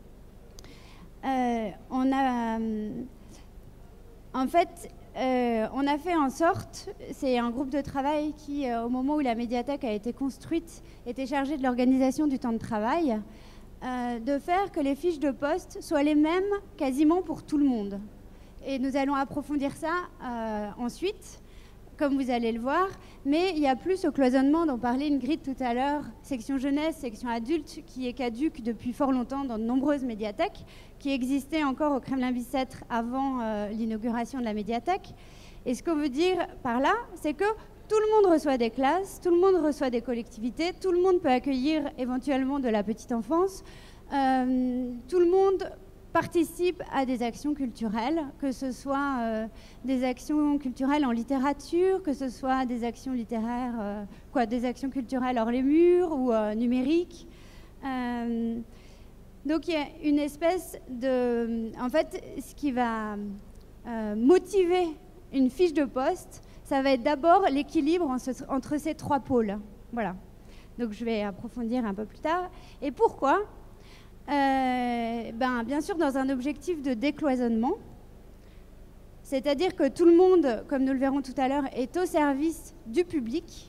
euh, on a, euh, en fait, Euh, on a fait en sorte, c'est un groupe de travail qui, euh, au moment où la médiathèque a été construite, était chargé de l'organisation du temps de travail, euh, de faire que les fiches de poste soient les mêmes quasiment pour tout le monde. Et nous allons approfondir ça euh, ensuite, comme vous allez le voir, mais il y a plus au cloisonnement dont parlait Ingrid tout à l'heure, section jeunesse, section adulte, qui est caduque depuis fort longtemps dans de nombreuses médiathèques, qui existait encore au Kremlin-Bicêtre avant euh, l'inauguration de la médiathèque. Et ce qu'on veut dire par là, c'est que tout le monde reçoit des classes, tout le monde reçoit des collectivités, tout le monde peut accueillir éventuellement de la petite enfance, euh, tout le monde participe à des actions culturelles, que ce soit euh, des actions culturelles en littérature, que ce soit des actions littéraires, euh, quoi, des actions culturelles hors les murs ou euh, numériques. Euh, donc il y a une espèce de... En fait, ce qui va euh, motiver une fiche de poste, ça va être d'abord l'équilibre en ce, entre ces trois pôles. Voilà. Donc je vais approfondir un peu plus tard. Et pourquoi ? Euh, ben, bien sûr, dans un objectif de décloisonnement, c'est-à-dire que tout le monde, comme nous le verrons tout à l'heure, est au service du public.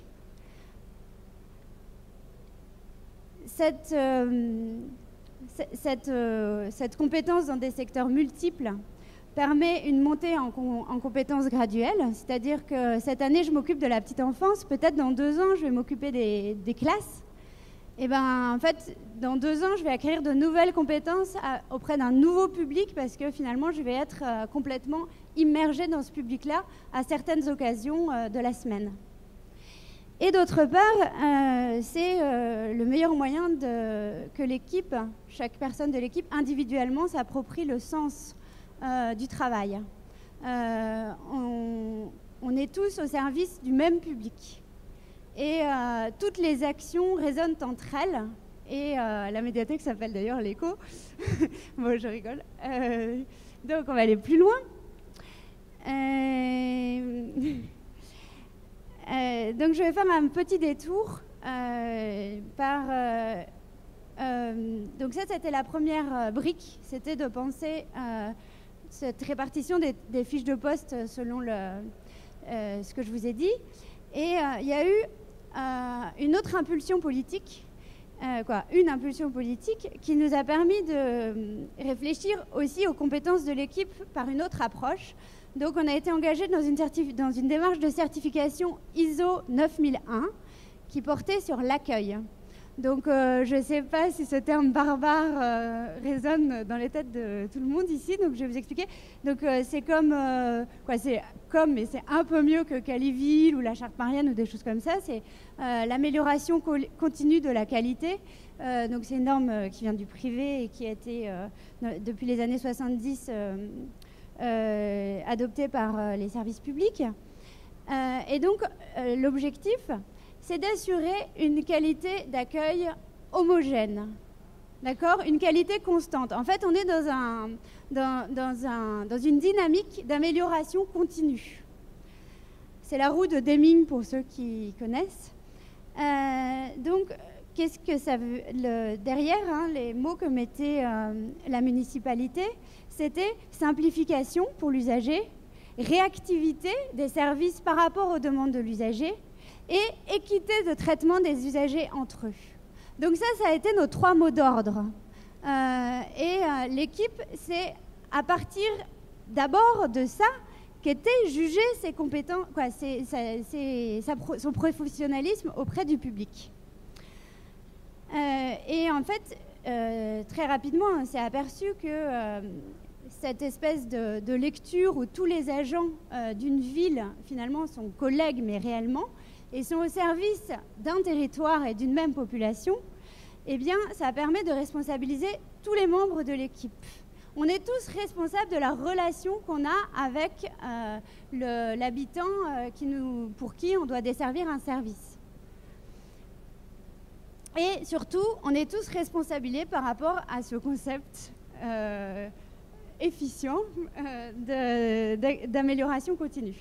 Cette, euh, cette, euh, cette compétence dans des secteurs multiples permet une montée en, en compétences graduelles, c'est-à-dire que cette année, je m'occupe de la petite enfance, peut-être dans deux ans, je vais m'occuper des, des classes. Et ben, en fait, dans deux ans, je vais acquérir de nouvelles compétences à, auprès d'un nouveau public parce que finalement, je vais être euh, complètement immergée dans ce public-là à certaines occasions euh, de la semaine. Et d'autre part, euh, c'est euh, le meilleur moyen de, que l'équipe, chaque personne de l'équipe, individuellement, s'approprie le sens euh, du travail. Euh, on, on est tous au service du même public. Et euh, toutes les actions résonnent entre elles. Et euh, la médiathèque s'appelle d'ailleurs l'écho. Bon, je rigole. Euh, donc, on va aller plus loin. Euh, euh, donc, je vais faire un petit détour euh, par... Euh, euh, donc, ça, c'était la première brique. C'était de penser euh, cette répartition des, des fiches de poste selon le, euh, ce que je vous ai dit. Et il euh, y a eu Euh, une autre impulsion politique, euh, quoi, une impulsion politique qui nous a permis de réfléchir aussi aux compétences de l'équipe par une autre approche. Donc on a été engagé dans une, certif- dans une démarche de certification I S O neuf mille un qui portait sur l'accueil. Donc euh, je ne sais pas si ce terme barbare euh, résonne dans les têtes de tout le monde ici, donc je vais vous expliquer. Donc euh, c'est comme, euh, quoi, c'est comme, mais c'est un peu mieux que Caliville ou la Charte Marianne ou des choses comme ça. C'est euh, l'amélioration co- continue de la qualité. Euh, donc c'est une norme euh, qui vient du privé et qui a été euh, depuis les années soixante-dix euh, euh, adoptée par euh, les services publics. Euh, et donc euh, l'objectif, c'est d'assurer une qualité d'accueil homogène, d'accord ? Une qualité constante. En fait, on est dans, un, dans, dans, un, dans une dynamique d'amélioration continue. C'est la roue de Deming pour ceux qui connaissent. Euh, donc, qu'est-ce que ça veut le, derrière, hein, les mots que mettait euh, la municipalité, c'était simplification pour l'usager, réactivité des services par rapport aux demandes de l'usager et équité de traitement des usagers entre eux. Donc ça, ça a été nos trois mots d'ordre. Euh, et euh, l'équipe, c'est à partir d'abord de ça qu'était jugé ses compétences, quoi, ses, ses, ses, sa, son professionnalisme auprès du public. Euh, et en fait, euh, très rapidement, on s'est aperçu que euh, cette espèce de, de lecture où tous les agents euh, d'une ville, finalement, sont collègues, mais réellement, et sont au service d'un territoire et d'une même population, eh bien, ça permet de responsabiliser tous les membres de l'équipe. On est tous responsables de la relation qu'on a avec euh, l'habitant euh, qui nous, pour qui on doit desservir un service. Et surtout, on est tous responsabilisés par rapport à ce concept euh, efficient euh, d'amélioration continue.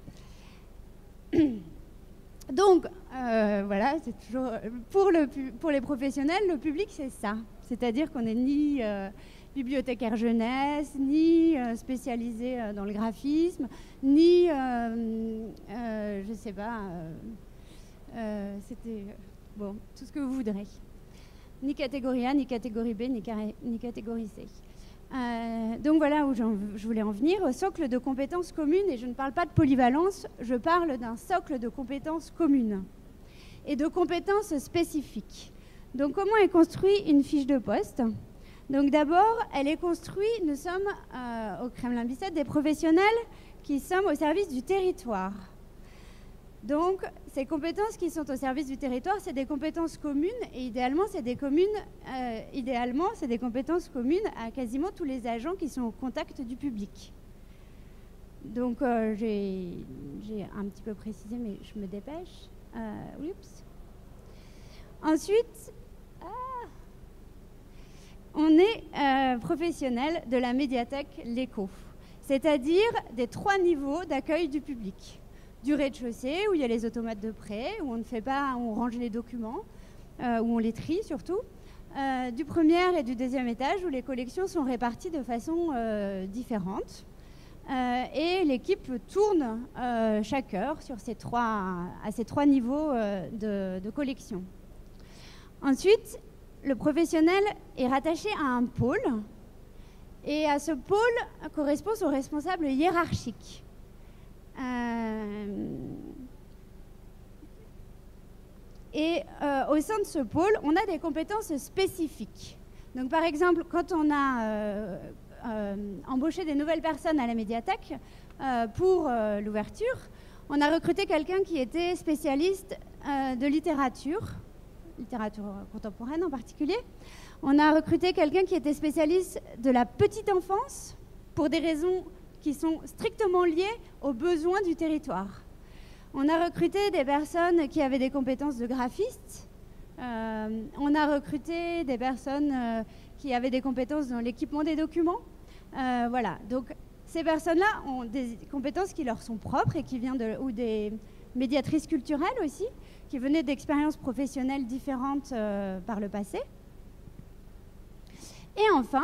Donc, euh, voilà, c'est toujours pour, le, pour les professionnels, le public, c'est ça. C'est-à-dire qu'on n'est ni euh, bibliothécaire jeunesse, ni euh, spécialisé euh, dans le graphisme, ni, euh, euh, je ne sais pas, euh, euh, c'était, bon, tout ce que vous voudrez. Ni catégorie A, ni catégorie B, ni, ni catégorie C. Euh, donc voilà où je voulais en venir, au socle de compétences communes, et je ne parle pas de polyvalence, je parle d'un socle de compétences communes et de compétences spécifiques. Donc comment est construite une fiche de poste? Donc d'abord, elle est construite, nous sommes euh, au Kremlin-Bicêtre des professionnels qui sommes au service du territoire. Donc, ces compétences qui sont au service du territoire, c'est des compétences communes et idéalement, c'est des communes, euh, idéalement, c'est des compétences communes à quasiment tous les agents qui sont au contact du public. Donc, euh, j'ai un petit peu précisé, mais je me dépêche. Euh, oups. Ensuite, ah, on est euh, professionnel de la médiathèque L'Écho, c'est-à-dire des trois niveaux d'accueil du public. Du rez-de-chaussée, où il y a les automates de prêt, où on ne fait pas, où on range les documents, euh, où on les trie surtout. Euh, du premier et du deuxième étage, où les collections sont réparties de façon euh, différente. Euh, et l'équipe tourne euh, chaque heure sur ces trois, à ces trois niveaux euh, de, de collection. Ensuite, le professionnel est rattaché à un pôle. Et à ce pôle correspond son responsable hiérarchique. Euh, et euh, au sein de ce pôle, on a des compétences spécifiques. Donc, par exemple, quand on a euh, euh, embauché des nouvelles personnes à la médiathèque euh, pour euh, l'ouverture, on a recruté quelqu'un qui était spécialiste euh, de littérature, littérature contemporaine en particulier. On a recruté quelqu'un qui était spécialiste de la petite enfance pour des raisons qui sont strictement liées aux besoins du territoire. On a recruté des personnes qui avaient des compétences de graphistes. Euh, on a recruté des personnes euh, qui avaient des compétences dans l'équipement des documents. Euh, voilà. Donc, ces personnes-là ont des compétences qui leur sont propres et qui viennent de, ou des médiatrices culturelles aussi, qui venaient d'expériences professionnelles différentes euh, par le passé. Et enfin,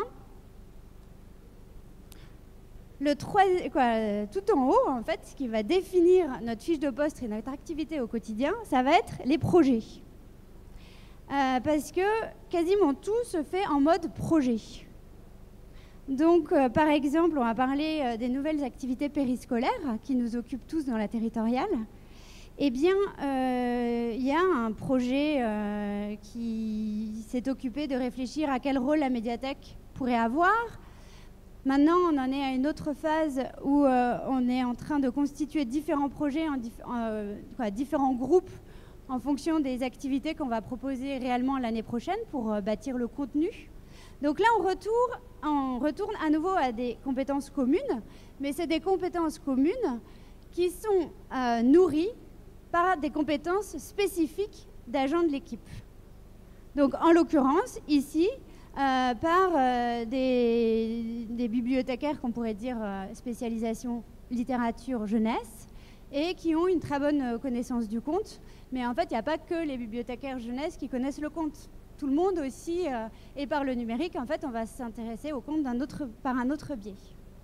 le trois, quoi, tout en haut, en fait, ce qui va définir notre fiche de poste et notre activité au quotidien, ça va être les projets. Euh, parce que quasiment tout se fait en mode projet. Donc, euh, par exemple, on va parler euh, des nouvelles activités périscolaires qui nous occupent tous dans la territoriale. Eh bien, il euh, y a un projet euh, qui s'est occupé de réfléchir à quel rôle la médiathèque pourrait avoir. Maintenant, on en est à une autre phase où euh, on est en train de constituer différents projets, en dif euh, quoi, différents groupes en fonction des activités qu'on va proposer réellement l'année prochaine pour euh, bâtir le contenu. Donc là, on retourne, on retourne à nouveau à des compétences communes, mais c'est des compétences communes qui sont euh, nourries par des compétences spécifiques d'agents de l'équipe. Donc, en l'occurrence, ici, Euh, par euh, des, des bibliothécaires qu'on pourrait dire euh, spécialisation littérature jeunesse et qui ont une très bonne connaissance du compte. Mais en fait, il n'y a pas que les bibliothécaires jeunesse qui connaissent le compte. Tout le monde aussi, euh, et par le numérique, en fait, on va s'intéresser au compte d'un autre, par un autre biais.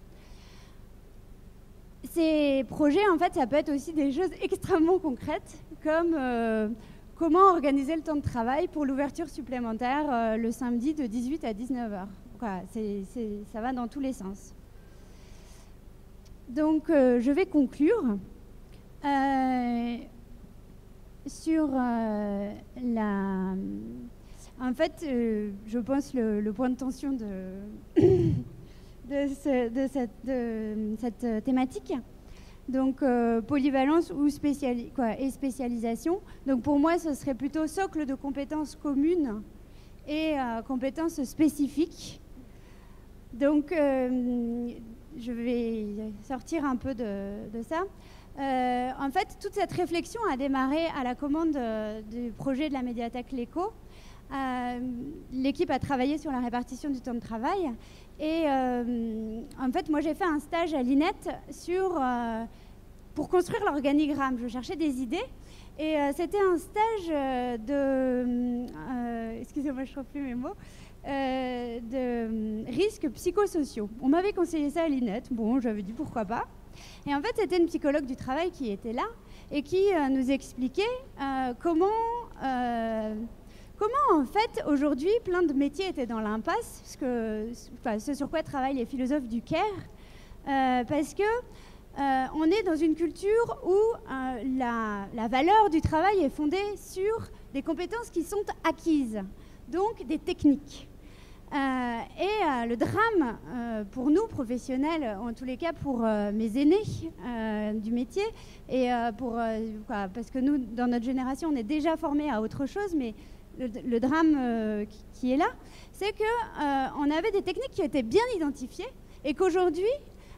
Ces projets, en fait, ça peut être aussi des choses extrêmement concrètes, comme euh, comment organiser le temps de travail pour l'ouverture supplémentaire euh, le samedi de dix-huit à dix-neuf heures. Voilà, c'est, c'est, ça va dans tous les sens. Donc, euh, je vais conclure euh, sur euh, la... En fait, euh, je pense le, le point de tension de, de, ce, de, cette, de cette thématique. Donc, euh, polyvalence ou spéciali- quoi, et spécialisation. Donc, pour moi, ce serait plutôt socle de compétences communes et euh, compétences spécifiques. Donc, euh, je vais sortir un peu de, de ça. Euh, en fait, toute cette réflexion a démarré à la commande euh, du projet de la médiathèque L'Écho. Euh, l'équipe a travaillé sur la répartition du temps de travail et euh, en fait moi j'ai fait un stage à l'I N E T sur, euh, pour construire l'organigramme. Je cherchais des idées et euh, c'était un stage euh, de euh, excusez-moi je ne trouve plus mes mots euh, de risques psychosociaux. On m'avait conseillé ça à l'I N E T, bon j'avais dit pourquoi pas, et en fait c'était une psychologue du travail qui était là et qui euh, nous expliquait euh, comment euh, Comment, en fait, aujourd'hui, plein de métiers étaient dans l'impasse, ce, que, enfin, ce sur quoi travaillent les philosophes du Caire, euh, parce que euh, on est dans une culture où euh, la, la valeur du travail est fondée sur des compétences qui sont acquises, donc des techniques. Euh, et euh, le drame euh, pour nous, professionnels, en tous les cas pour euh, mes aînés euh, du métier, et euh, pour, euh, quoi, parce que nous, dans notre génération, on est déjà formés à autre chose, mais Le, le drame euh, qui, qui est là, c'est qu'on euh, avait des techniques qui étaient bien identifiées et qu'aujourd'hui,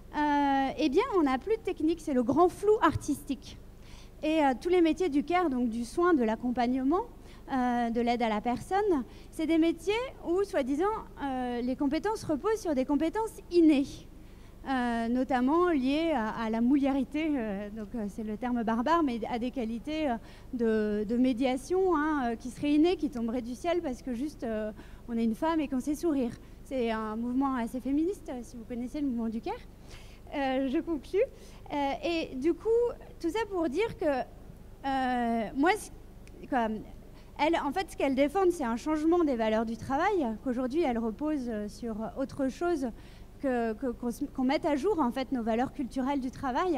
euh, eh bien, on n'a plus de techniques, c'est le grand flou artistique. Et euh, tous les métiers du care, donc du soin, de l'accompagnement, euh, de l'aide à la personne, c'est des métiers où, soi-disant, euh, les compétences reposent sur des compétences innées. Euh, notamment liées à, à la mouliarité, euh, donc euh, c'est le terme barbare, mais à des qualités euh, de, de médiation hein, euh, qui seraient innées, qui tomberaient du ciel parce que juste euh, on est une femme et qu'on sait sourire. C'est un mouvement assez féministe, euh, si vous connaissez le mouvement du care. Euh, je conclus. Euh, et du coup, tout ça pour dire que euh, moi, quoi, elle, en fait, ce qu'elle défend, c'est un changement des valeurs du travail, qu'aujourd'hui, elle repose sur autre chose. Que, que, qu'on, qu'on mette à jour en fait nos valeurs culturelles du travail.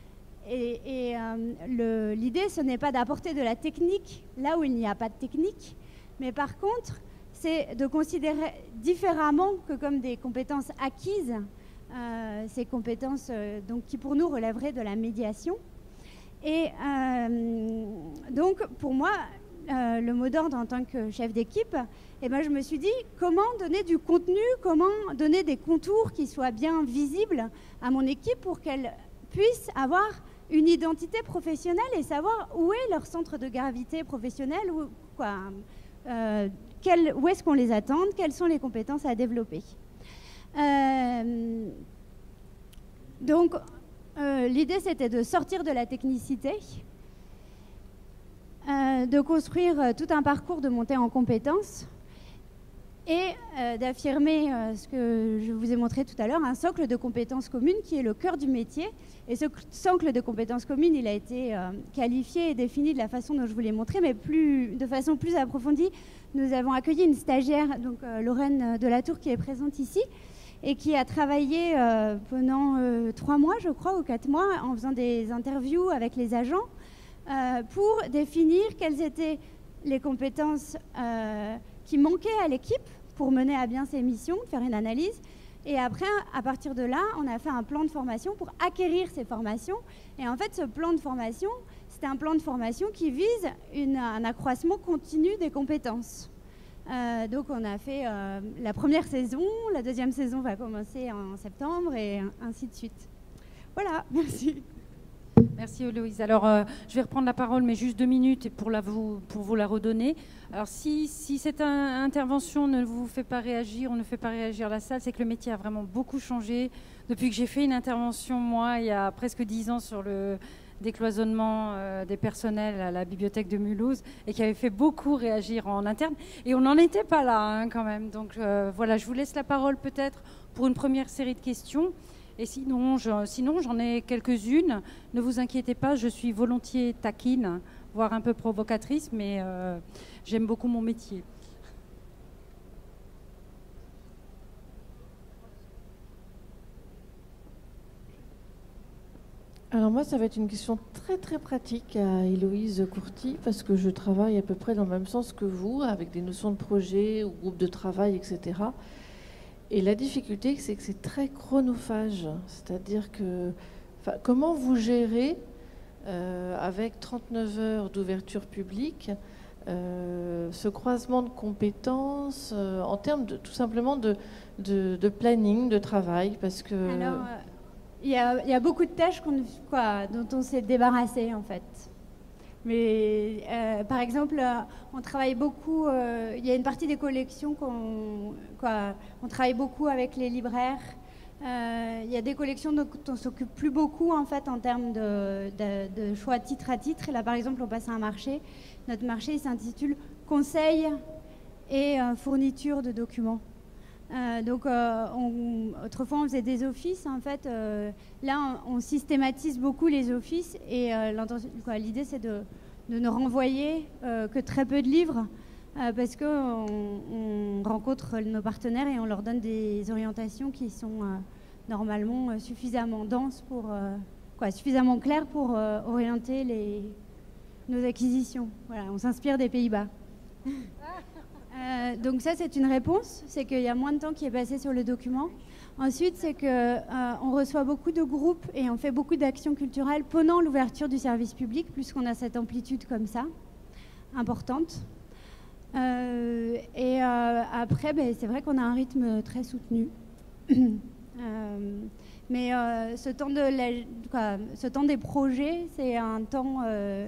Et, et euh, le, l'idée, ce n'est pas d'apporter de la technique là où il n'y a pas de technique, mais par contre, c'est de considérer différemment que comme des compétences acquises, euh, ces compétences euh, donc, qui pour nous relèveraient de la médiation. Et euh, donc, pour moi, euh, le mot d'ordre en tant que chef d'équipe, eh ben, je me suis dit comment donner du contenu, comment donner des contours qui soient bien visibles à mon équipe pour qu'elle puisse avoir une identité professionnelle et savoir où est leur centre de gravité professionnel, ou, quoi, euh, quel, où est-ce qu'on les attend, quelles sont les compétences à développer. Euh, donc, euh, l'idée, c'était de sortir de la technicité, euh, de construire euh, tout un parcours de montée en compétences, et euh, d'affirmer euh, ce que je vous ai montré tout à l'heure, un socle de compétences communes qui est le cœur du métier. Et ce socle de compétences communes, il a été euh, qualifié et défini de la façon dont je vous l'ai montré, mais plus, de façon plus approfondie. Nous avons accueilli une stagiaire, donc euh, Lorraine Delatour, qui est présente ici, et qui a travaillé euh, pendant euh, trois mois, je crois, ou quatre mois, en faisant des interviews avec les agents, euh, pour définir quelles étaient les compétences euh, qui manquaient à l'équipe pour mener à bien ses missions, faire une analyse. Et après, à partir de là, on a fait un plan de formation pour acquérir ces formations. Et en fait, ce plan de formation, c'était un plan de formation qui vise une, un accroissement continu des compétences. Euh, donc, on a fait euh, la première saison, la deuxième saison va commencer en septembre et ainsi de suite. Voilà, merci. Merci Héloïse. Alors, euh, je vais reprendre la parole, mais juste deux minutes pour, la vous, pour vous la redonner. Alors, si, si cette un, intervention ne vous fait pas réagir, on ne fait pas réagir la salle, c'est que le métier a vraiment beaucoup changé. Depuis que j'ai fait une intervention, moi, il y a presque dix ans, sur le décloisonnement euh, des personnels à la bibliothèque de Mulhouse et qui avait fait beaucoup réagir en interne. Et on n'en était pas là hein, quand même. Donc euh, voilà, je vous laisse la parole peut-être pour une première série de questions. Et sinon, je, sinon j'en ai quelques-unes. Ne vous inquiétez pas, je suis volontiers taquine, voire un peu provocatrice, mais euh, j'aime beaucoup mon métier. Alors moi, ça va être une question très très pratique à Héloïse Courty, parce que je travaille à peu près dans le même sens que vous, avec des notions de projet ou groupe de travail, et cetera. Et la difficulté, c'est que c'est très chronophage. C'est-à-dire que, enfin, comment vous gérez, euh, avec trente-neuf heures d'ouverture publique, euh, ce croisement de compétences euh, en termes de, tout simplement de, de, de planning, de travail, parce que... Alors, euh... Il y, a, il y a beaucoup de tâches qu'on, quoi, dont on s'est débarrassé en fait. Mais euh, par exemple, euh, on travaille beaucoup, euh, il y a une partie des collections qu'on quoi, on travaille beaucoup avec les libraires. Euh, il y a des collections dont on ne s'occupe plus beaucoup en fait en termes de, de, de choix titre à titre. Et là par exemple, on passe à un marché. Notre marché il s'intitule Conseil et euh, fourniture de documents. Euh, donc, euh, on, autrefois, on faisait des offices. En fait, euh, là, on, on systématise beaucoup les offices. Et euh, l'idée, c'est de, de ne renvoyer euh, que très peu de livres euh, parce qu'on on rencontre nos partenaires et on leur donne des orientations qui sont euh, normalement euh, suffisamment denses pour, euh, quoi, suffisamment claires pour euh, orienter les, nos acquisitions. Voilà, on s'inspire des Pays-Bas. Euh, donc ça, c'est une réponse, c'est qu'il y a moins de temps qui est passé sur le document. Ensuite, c'est qu'on euh, reçoit beaucoup de groupes et on fait beaucoup d'actions culturelles pendant l'ouverture du service public, puisqu'on a cette amplitude comme ça, importante. Euh, et euh, après, ben, c'est vrai qu'on a un rythme très soutenu. euh, mais euh, ce, temps de la, quoi, ce temps des projets, c'est un temps... Euh,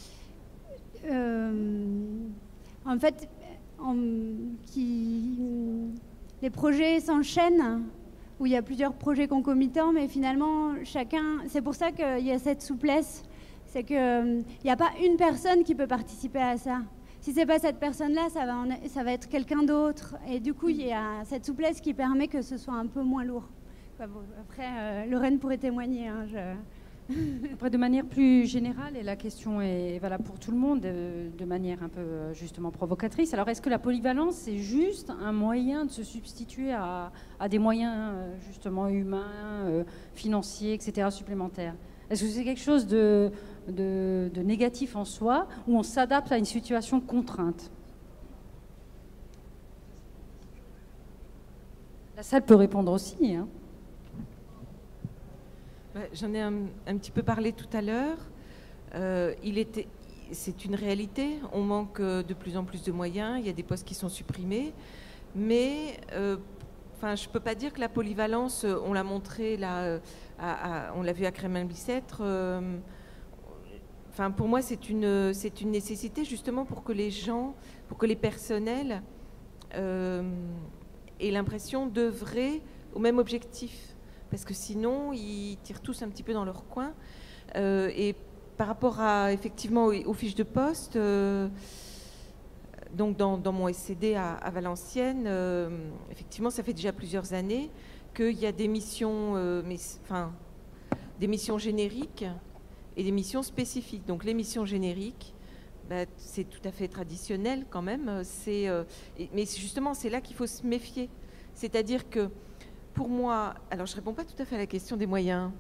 euh, en fait... En, qui, les projets s'enchaînent, où il y a plusieurs projets concomitants, mais finalement, chacun... C'est pour ça qu'il y a cette souplesse, c'est qu'il n'y a pas une personne qui peut participer à ça. Si ce n'est pas cette personne-là, ça va, en, ça va être quelqu'un d'autre. Et du coup, il y a cette souplesse qui permet que ce soit un peu moins lourd. Enfin, bon, après, euh, Lorraine pourrait témoigner. Hein, je... Après, de manière plus générale, et la question est valable pour tout le monde, de, de manière un peu justement provocatrice. Alors, est-ce que la polyvalence, c'est juste un moyen de se substituer à, à des moyens justement humains, euh, financiers, et cetera supplémentaires? Est-ce que c'est quelque chose de, de, de négatif en soi, ou on s'adapte à une situation contrainte? La salle peut répondre aussi, hein. J'en ai un, un petit peu parlé tout à l'heure. Euh, il était, c'est une réalité. On manque de plus en plus de moyens. Il y a des postes qui sont supprimés. Mais euh, enfin, je ne peux pas dire que la polyvalence, on l'a montré, là, à, à, on l'a vu à Crémain-Bicêtre. Euh, enfin, pour moi, c'est une, c'est une nécessité justement pour que les gens, pour que les personnels euh, aient l'impression d'œuvrer au même objectif. Parce que sinon, ils tirent tous un petit peu dans leur coin. Euh, et par rapport à, effectivement, aux, aux fiches de poste, euh, donc dans, dans mon S C D à, à Valenciennes, euh, effectivement, ça fait déjà plusieurs années qu'il y a des missions, euh, mais, enfin, des missions génériques et des missions spécifiques. Donc les missions génériques, bah, c'est tout à fait traditionnel quand même. C'est, euh, et, mais justement, c'est là qu'il faut se méfier. C'est-à-dire que pour moi, alors je ne réponds pas tout à fait à la question des moyens.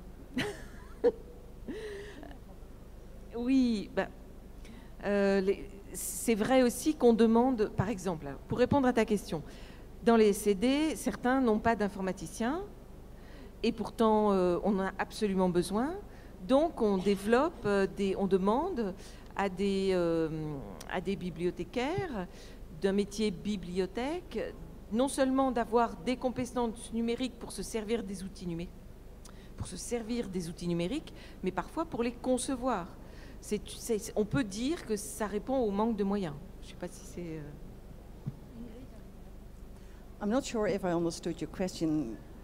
Oui, bah, euh, les, c'est vrai aussi qu'on demande, par exemple, pour répondre à ta question, dans les S C D, certains n'ont pas d'informaticiens et pourtant euh, on en a absolument besoin. Donc on développe, euh, des, on demande à des, euh, à des bibliothécaires d'un métier bibliothèque, non seulement d'avoir des compétences numériques pour se servir des outils numériques, pour se servir des outils numériques, mais parfois pour les concevoir. C'est, c'est, on peut dire que ça répond au manque de moyens. Je ne sais pas si c'est... Euh... I'm not sure if I understood your question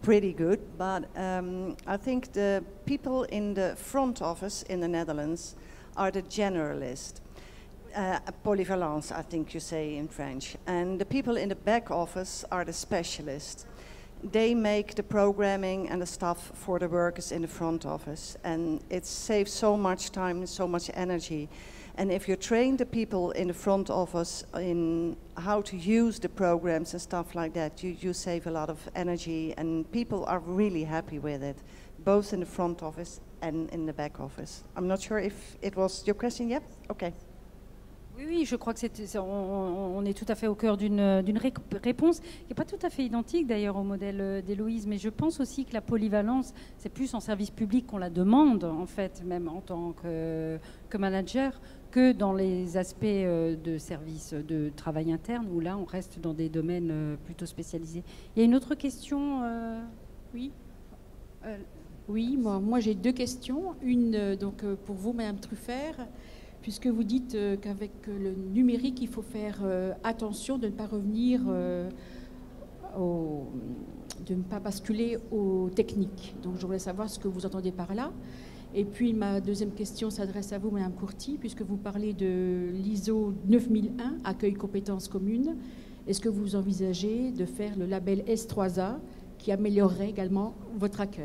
pretty good, but um, I think the people in the front office in the Netherlands are the generalists. Uh, polyvalence, I think you say in French. And the people in the back office are the specialists. They make the programming and the stuff for the workers in the front office. And it saves so much time and so much energy. And if you train the people in the front office in how to use the programs and stuff like that, you, you save a lot of energy, and people are really happy with it, both in the front office and in the back office. I'm not sure if it was your question. Yep. Okay. Oui, oui, je crois que c'est, on, on est tout à fait au cœur d'une, d'une ré- réponse qui n'est pas tout à fait identique d'ailleurs au modèle d'Héloïse, mais je pense aussi que la polyvalence, c'est plus en service public qu'on la demande, en fait, même en tant que, que manager, que dans les aspects de service de travail interne, où là, on reste dans des domaines plutôt spécialisés. Il y a une autre question euh... Oui. Euh, oui, moi, moi j'ai deux questions. Une donc, pour vous, Madame Truffert, puisque vous dites euh, qu'avec le numérique, il faut faire euh, attention de ne pas revenir, euh, au, de ne pas basculer aux techniques. Donc je voulais savoir ce que vous entendez par là. Et puis ma deuxième question s'adresse à vous, Madame Courty, puisque vous parlez de l'I S O neuf mille un, accueil compétences communes. Est-ce que vous envisagez de faire le label S trois A qui améliorerait également votre accueil ?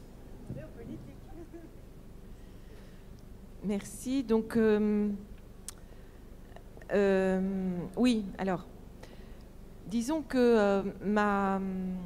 Merci. Donc, euh, euh, oui, alors, disons que euh, ma,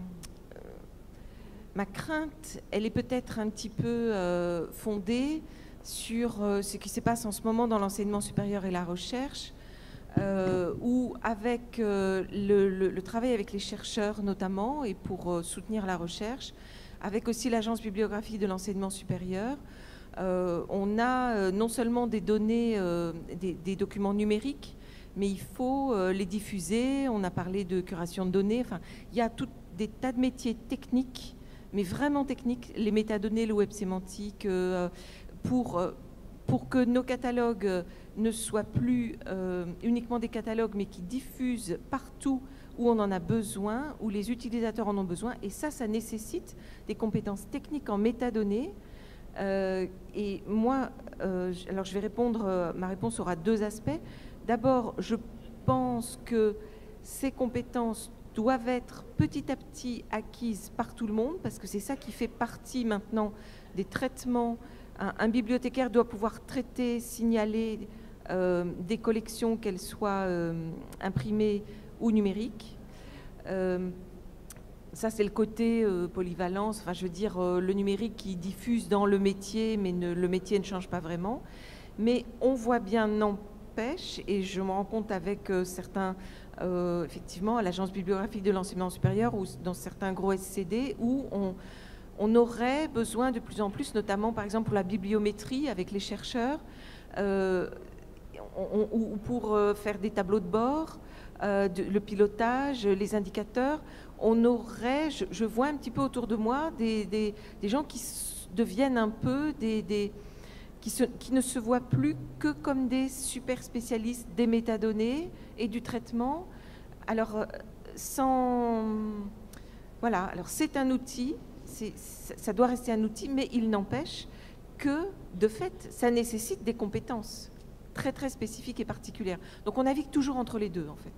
ma crainte, elle est peut-être un petit peu euh, fondée sur euh, ce qui se passe en ce moment dans l'enseignement supérieur et la recherche, euh, où avec euh, le, le, le travail avec les chercheurs notamment, et pour euh, soutenir la recherche, avec aussi l'Agence bibliographique de l'enseignement supérieur, Euh, on a euh, non seulement des données, euh, des, des documents numériques, mais il faut euh, les diffuser. On a parlé de curation de données. Enfin, il y a tout, des tas de métiers techniques, mais vraiment techniques, les métadonnées, le web sémantique, euh, pour, euh, pour que nos catalogues ne soient plus euh, uniquement des catalogues, mais qui diffusent partout où on en a besoin, où les utilisateurs en ont besoin. Et ça, ça nécessite des compétences techniques en métadonnées. Euh, et moi, euh, alors je vais répondre, euh, ma réponse aura deux aspects. D'abord, je pense que ces compétences doivent être petit à petit acquises par tout le monde, parce que c'est ça qui fait partie maintenant des traitements. Un, un bibliothécaire doit pouvoir traiter, signaler euh, des collections, qu'elles soient euh, imprimées ou numériques. Euh, Ça, c'est le côté euh, polyvalence, enfin, je veux dire, euh, le numérique qui diffuse dans le métier, mais ne, le métier ne change pas vraiment. Mais on voit bien, n'empêche, et je me rends compte avec euh, certains, euh, effectivement, à l'Agence bibliographique de l'enseignement supérieur, ou dans certains gros S C D, où on, on aurait besoin de plus en plus, notamment, par exemple, pour la bibliométrie avec les chercheurs, euh, on, on, ou pour euh, faire des tableaux de bord, euh, de, le pilotage, les indicateurs. On aurait, je, je vois un petit peu autour de moi des, des, des gens qui s- deviennent un peu des, des qui, se, qui ne se voient plus que comme des super spécialistes des métadonnées et du traitement. Alors, sans, voilà. Alors c'est un outil, c'est, ça doit rester un outil, mais il n'empêche que, de fait, ça nécessite des compétences très très spécifiques et particulières. Donc on navigue toujours entre les deux, en fait.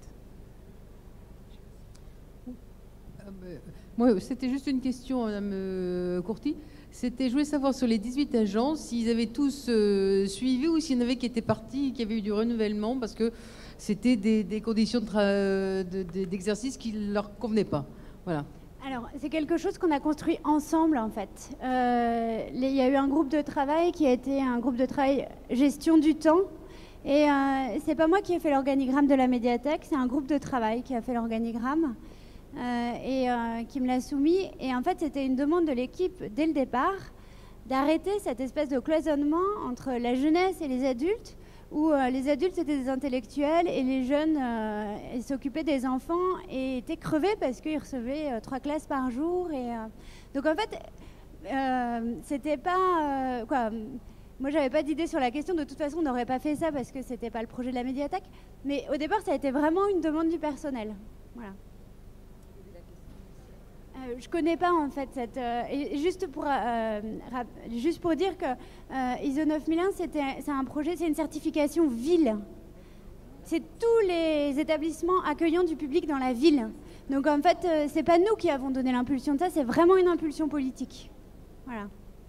Moi, c'était juste une question, Madame Courty. C'était, je voulais savoir sur les dix-huit agences, s'ils avaient tous euh, suivi ou s'il y en avait qui étaient partis, qui avaient eu du renouvellement parce que c'était des, des conditions de tra- de, de, d'exercice qui ne leur convenaient pas. Voilà. Alors, c'est quelque chose qu'on a construit ensemble, en fait. Euh, les, il y a eu un groupe de travail qui a été un groupe de travail gestion du temps. Et euh, c'est pas moi qui ai fait l'organigramme de la médiathèque, c'est un groupe de travail qui a fait l'organigramme. Euh, et euh, qui me l'a soumis. Et en fait, c'était une demande de l'équipe dès le départ d'arrêter cette espèce de cloisonnement entre la jeunesse et les adultes, où euh, les adultes étaient des intellectuels et les jeunes euh, ils s'occupaient des enfants et étaient crevés parce qu'ils recevaient euh, trois classes par jour. Et, euh, donc en fait, euh, c'était pas... Euh, quoi, moi, j'avais pas d'idée sur la question. De toute façon, on n'aurait pas fait ça parce que c'était pas le projet de la médiathèque. Mais au départ, ça a été vraiment une demande du personnel. Voilà. Euh, je connais pas en fait cette. Euh, et juste pour euh, rap, juste pour dire que euh, I S O neuf mille un c'était c'est un projet, c'est une certification ville. C'est tous les établissements accueillants du public dans la ville. Donc en fait, euh, c'est pas nous qui avons donné l'impulsion de ça, c'est vraiment une impulsion politique. Voilà.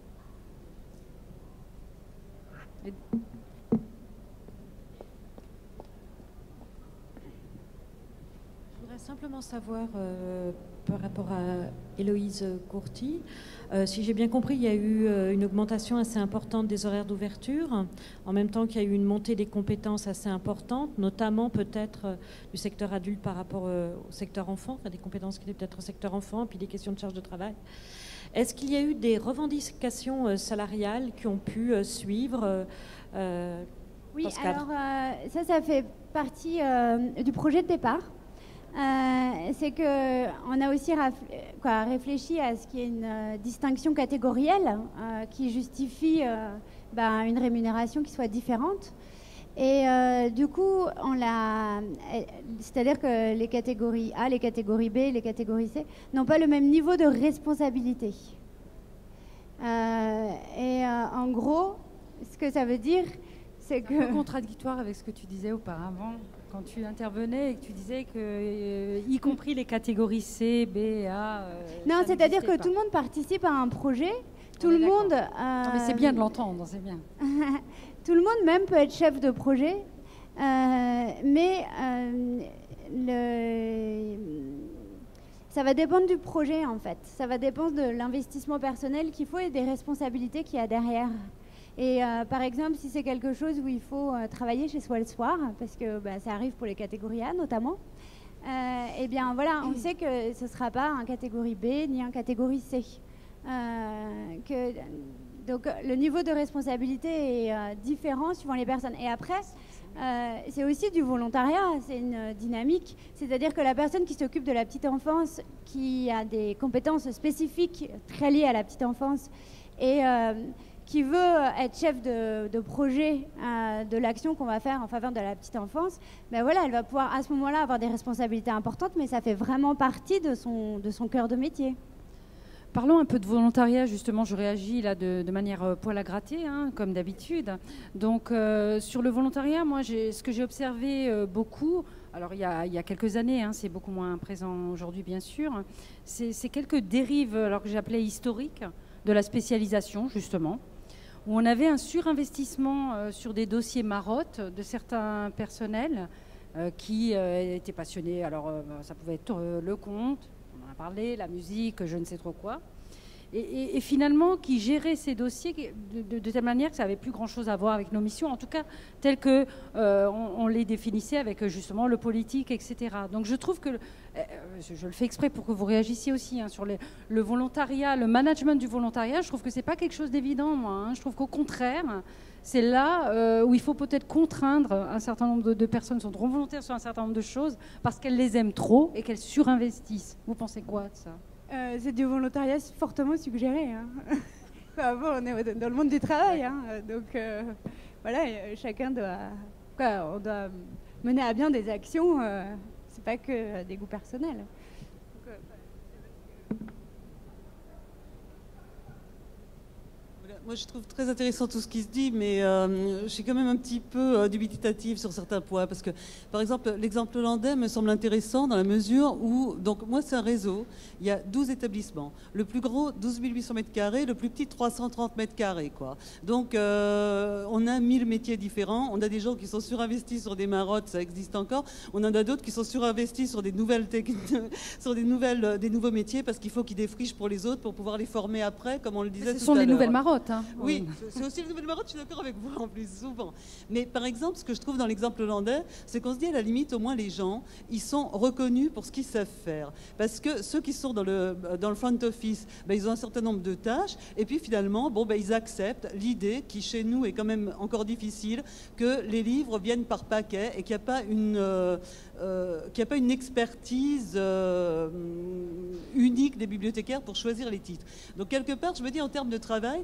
Et... Je voudrais simplement savoir, euh, par rapport à Héloïse Courty, euh, si j'ai bien compris, il y a eu euh, une augmentation assez importante des horaires d'ouverture, en même temps qu'il y a eu une montée des compétences assez importante, notamment peut-être euh, du secteur adulte par rapport euh, au secteur enfant, enfin, des compétences qui étaient peut-être au secteur enfant, puis des questions de charge de travail. Est-ce qu'il y a eu des revendications euh, salariales qui ont pu euh, suivre euh, Oui, dans ce cadre? alors euh, ça, ça fait partie euh, du projet de départ. Euh, c'est qu'on a aussi quoi, réfléchi à ce qu'il y ait une euh, distinction catégorielle euh, qui justifie euh, ben, une rémunération qui soit différente. Et euh, du coup, on l'a, c'est-à-dire que les catégories A, les catégories B, les catégories C n'ont pas le même niveau de responsabilité. Euh, et euh, en gros, ce que ça veut dire, c'est que... C'est un peu contradictoire avec ce que tu disais auparavant, quand tu intervenais et que tu disais que, euh, y compris les catégories C, B, A... Euh, non, c'est-à-dire que pas. Tout le monde participe à un projet, tout le monde... Euh, non, mais c'est bien de l'entendre, c'est bien. Tout le monde même peut être chef de projet, euh, mais euh, le... ça va dépendre du projet en fait. Ça va dépendre de l'investissement personnel qu'il faut et des responsabilités qu'il y a derrière. Et euh, par exemple, si c'est quelque chose où il faut euh, travailler chez soi le soir, parce que bah, ça arrive pour les catégories A notamment, euh, eh bien voilà, on sait que ce ne sera pas un catégorie B ni un catégorie C. Euh, que, donc le niveau de responsabilité est euh, différent suivant les personnes. Et après, euh, c'est aussi du volontariat, c'est une dynamique. C'est-à-dire que la personne qui s'occupe de la petite enfance, qui a des compétences spécifiques très liées à la petite enfance et euh, qui veut être chef de, de projet euh, de l'action qu'on va faire en faveur de la petite enfance, ben voilà, elle va pouvoir à ce moment-là avoir des responsabilités importantes, mais ça fait vraiment partie de son, de son cœur de métier. Parlons un peu de volontariat, justement, je réagis là de, de manière euh, poil à gratter, hein, comme d'habitude. Donc euh, sur le volontariat, moi, j'ai, ce que j'ai observé euh, beaucoup, alors il y a, il y a quelques années, hein, c'est beaucoup moins présent aujourd'hui bien sûr, c'est, c'est quelques dérives, alors que j'appelais historiques, de la spécialisation justement, où on avait un surinvestissement euh, sur des dossiers marottes de certains personnels euh, qui euh, étaient passionnés. Alors, euh, ça pouvait être euh, le conte, on en a parlé, la musique, je ne sais trop quoi. Et, et, et finalement, qui géraient ces dossiers de, de, de telle manière que ça n'avait plus grand-chose à voir avec nos missions, en tout cas, telles qu'on euh, on les définissait avec justement le politique, et cetera. Donc je trouve que, euh, je, je le fais exprès pour que vous réagissiez aussi, hein, sur les, le volontariat, le management du volontariat, je trouve que ce n'est pas quelque chose d'évident, moi. Hein. Je trouve qu'au contraire, c'est là euh, où il faut peut-être contraindre un certain nombre de, de personnes qui sont trop volontaires sur un certain nombre de choses parce qu'elles les aiment trop et qu'elles surinvestissent. Vous pensez quoi de ça ? Euh, c'est du volontariat fortement suggéré. Hein. Enfin, bon, on est dans le monde du travail, hein, donc euh, voilà, chacun doit, quoi, on doit mener à bien des actions. Euh, c'est pas que des goûts personnels. Donc, euh, Moi, je trouve très intéressant tout ce qui se dit, mais euh, je suis quand même un petit peu euh, dubitative sur certains points. Parce que, par exemple, l'exemple hollandais me semble intéressant dans la mesure où, donc, moi, c'est un réseau. Il y a douze établissements. Le plus gros, douze mille huit cents mètres carrés. Le plus petit, trois cent trente mètres carrés, quoi. Donc, euh, on a mille métiers différents. On a des gens qui sont surinvestis sur des marottes, ça existe encore. On en a d'autres qui sont surinvestis sur des nouvelles techniques, sur des nouvelles, des nouveaux métiers, parce qu'il faut qu'ils défrichent pour les autres, pour pouvoir les former après, comme on le disait tout à l'heure. Ce sont des nouvelles marottes, hein. Oui, c'est aussi les nouvelles marottes, je suis d'accord avec vous en plus, souvent. Mais par exemple, ce que je trouve dans l'exemple hollandais, c'est qu'on se dit à la limite, au moins les gens, ils sont reconnus pour ce qu'ils savent faire. Parce que ceux qui sont dans le, dans le front office, ben, ils ont un certain nombre de tâches, et puis finalement, bon, ben, ils acceptent l'idée, qui chez nous est quand même encore difficile, que les livres viennent par paquet et qu'il n'y a pas une... Euh, Euh, qu'il n'y a pas une expertise euh, unique des bibliothécaires pour choisir les titres. Donc quelque part, je me dis en termes de travail, ça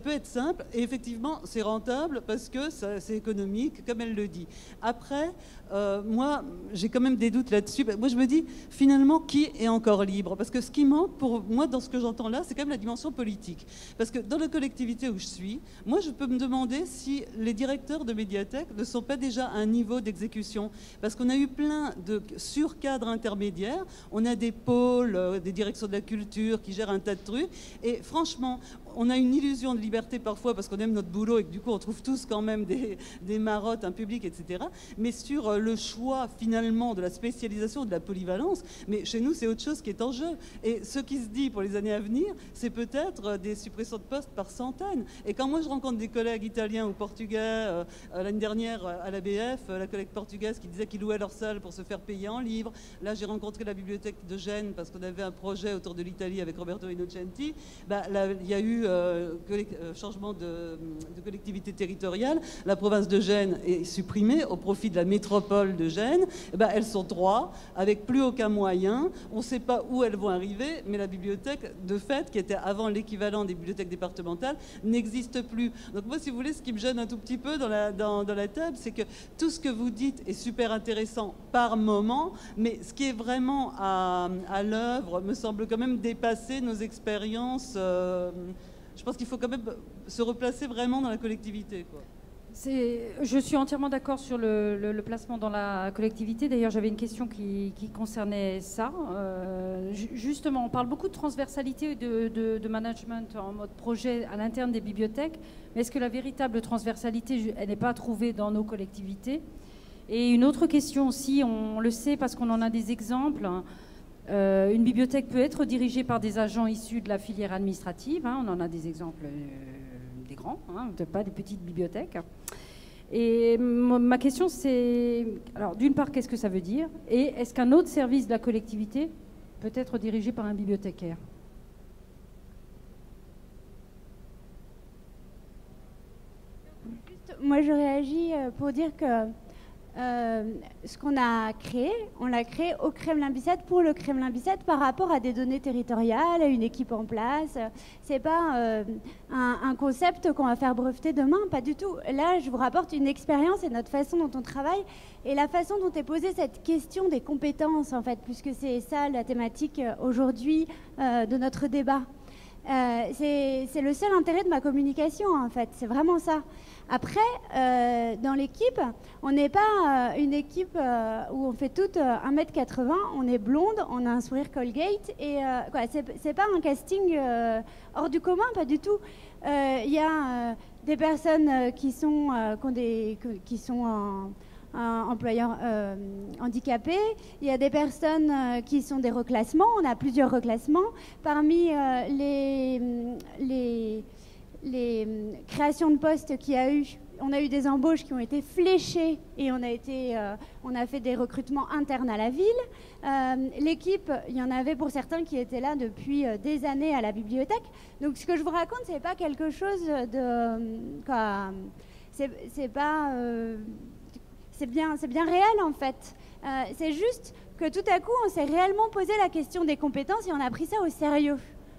peut être simple, et effectivement, c'est rentable parce que c'est économique, comme elle le dit. Après, euh, moi, j'ai quand même des doutes là-dessus. Moi, je me dis, finalement, qui est encore libre? Parce que ce qui manque, pour moi, dans ce que j'entends là, c'est quand même la dimension politique. Parce que dans la collectivité où je suis, moi, je peux me demander si les directeurs de médiathèques ne sont pas déjà à un niveau d'exécution. Parce qu'on a eu plein de surcadres intermédiaires, on a des pôles, euh, des directions de la culture qui gèrent un tas de trucs, et franchement, on a une illusion de liberté parfois parce qu'on aime notre boulot et que du coup on trouve tous quand même des, des marottes, un public, et cetera. Mais sur euh, le choix finalement de la spécialisation, de la polyvalence, mais chez nous c'est autre chose qui est en jeu. Et ce qui se dit pour les années à venir, c'est peut-être euh, des suppressions de postes par centaines. Et quand moi je rencontre des collègues italiens ou portugais, euh, euh, l'année dernière à l'A B F, euh, la collègue portugaise qui disait qu'ils louaient leur salle pour se faire payer en livres. Là j'ai rencontré la bibliothèque de Gênes parce qu'on avait un projet autour de l'Italie avec Roberto Innocenti. Bah, là, il y a eu Euh, changement de, de collectivité territoriale, la province de Gênes est supprimée au profit de la métropole de Gênes. Eh ben, elles sont trois, avec plus aucun moyen. On ne sait pas où elles vont arriver, mais la bibliothèque, de fait, qui était avant l'équivalent des bibliothèques départementales, n'existe plus. Donc moi, si vous voulez, ce qui me gêne un tout petit peu dans la, dans, dans la table, c'est que tout ce que vous dites est super intéressant par moment, mais ce qui est vraiment à, à l'œuvre me semble quand même dépasser nos expériences. Euh, Je pense qu'il faut quand même se replacer vraiment dans la collectivité, quoi. Je suis entièrement d'accord sur le, le, le placement dans la collectivité. D'ailleurs, j'avais une question qui, qui concernait ça. Euh, justement, on parle beaucoup de transversalité et de, de, de management en mode projet à l'interne des bibliothèques. Mais est-ce que la véritable transversalité, elle n'est pas trouvée dans nos collectivités? Et une autre question aussi, on le sait parce qu'on en a des exemples. Euh, une bibliothèque peut être dirigée par des agents issus de la filière administrative, hein, on en a des exemples, euh, des grands, hein, pas des petites bibliothèques. Et ma question c'est, alors d'une part, qu'est-ce que ça veut dire? Et est-ce qu'un autre service de la collectivité peut être dirigé par un bibliothécaire? Juste, moi je réagis pour dire que Euh, ce qu'on a créé, on l'a créé au Kremlin-Bicêtre pour le Kremlin-Bicêtre par rapport à des données territoriales, à une équipe en place. C'est pas euh, un, un concept qu'on va faire breveter demain, pas du tout. Là, je vous rapporte une expérience et notre façon dont on travaille et la façon dont est posée cette question des compétences, en fait, puisque c'est ça la thématique aujourd'hui euh, de notre débat. Euh, c'est le seul intérêt de ma communication, en fait, c'est vraiment ça. Après, euh, dans l'équipe, on n'est pas euh, une équipe euh, où on fait toutes euh, un mètre quatre-vingts, on est blonde, on a un sourire Colgate, et euh, quoi, c'est pas un casting euh, hors du commun, pas du tout. Il y a euh, des personnes euh, qui sont, euh, qui ont des, qui sont en... employeurs euh, handicapés, il y a des personnes euh, qui sont des reclassements, on a plusieurs reclassements. Parmi euh, les, les, les créations de postes qu'il y a eu, on a eu des embauches qui ont été fléchées et on a, été, euh, on a fait des recrutements internes à la ville. Euh, L'équipe, il y en avait pour certains qui étaient là depuis euh, des années à la bibliothèque. Donc ce que je vous raconte, c'est pas quelque chose de... quoi, c'est pas... Euh, C'est bien, c'est bien réel en fait. Euh, c'est juste que tout à coup, on s'est réellement posé la question des compétences et on a pris ça au sérieux.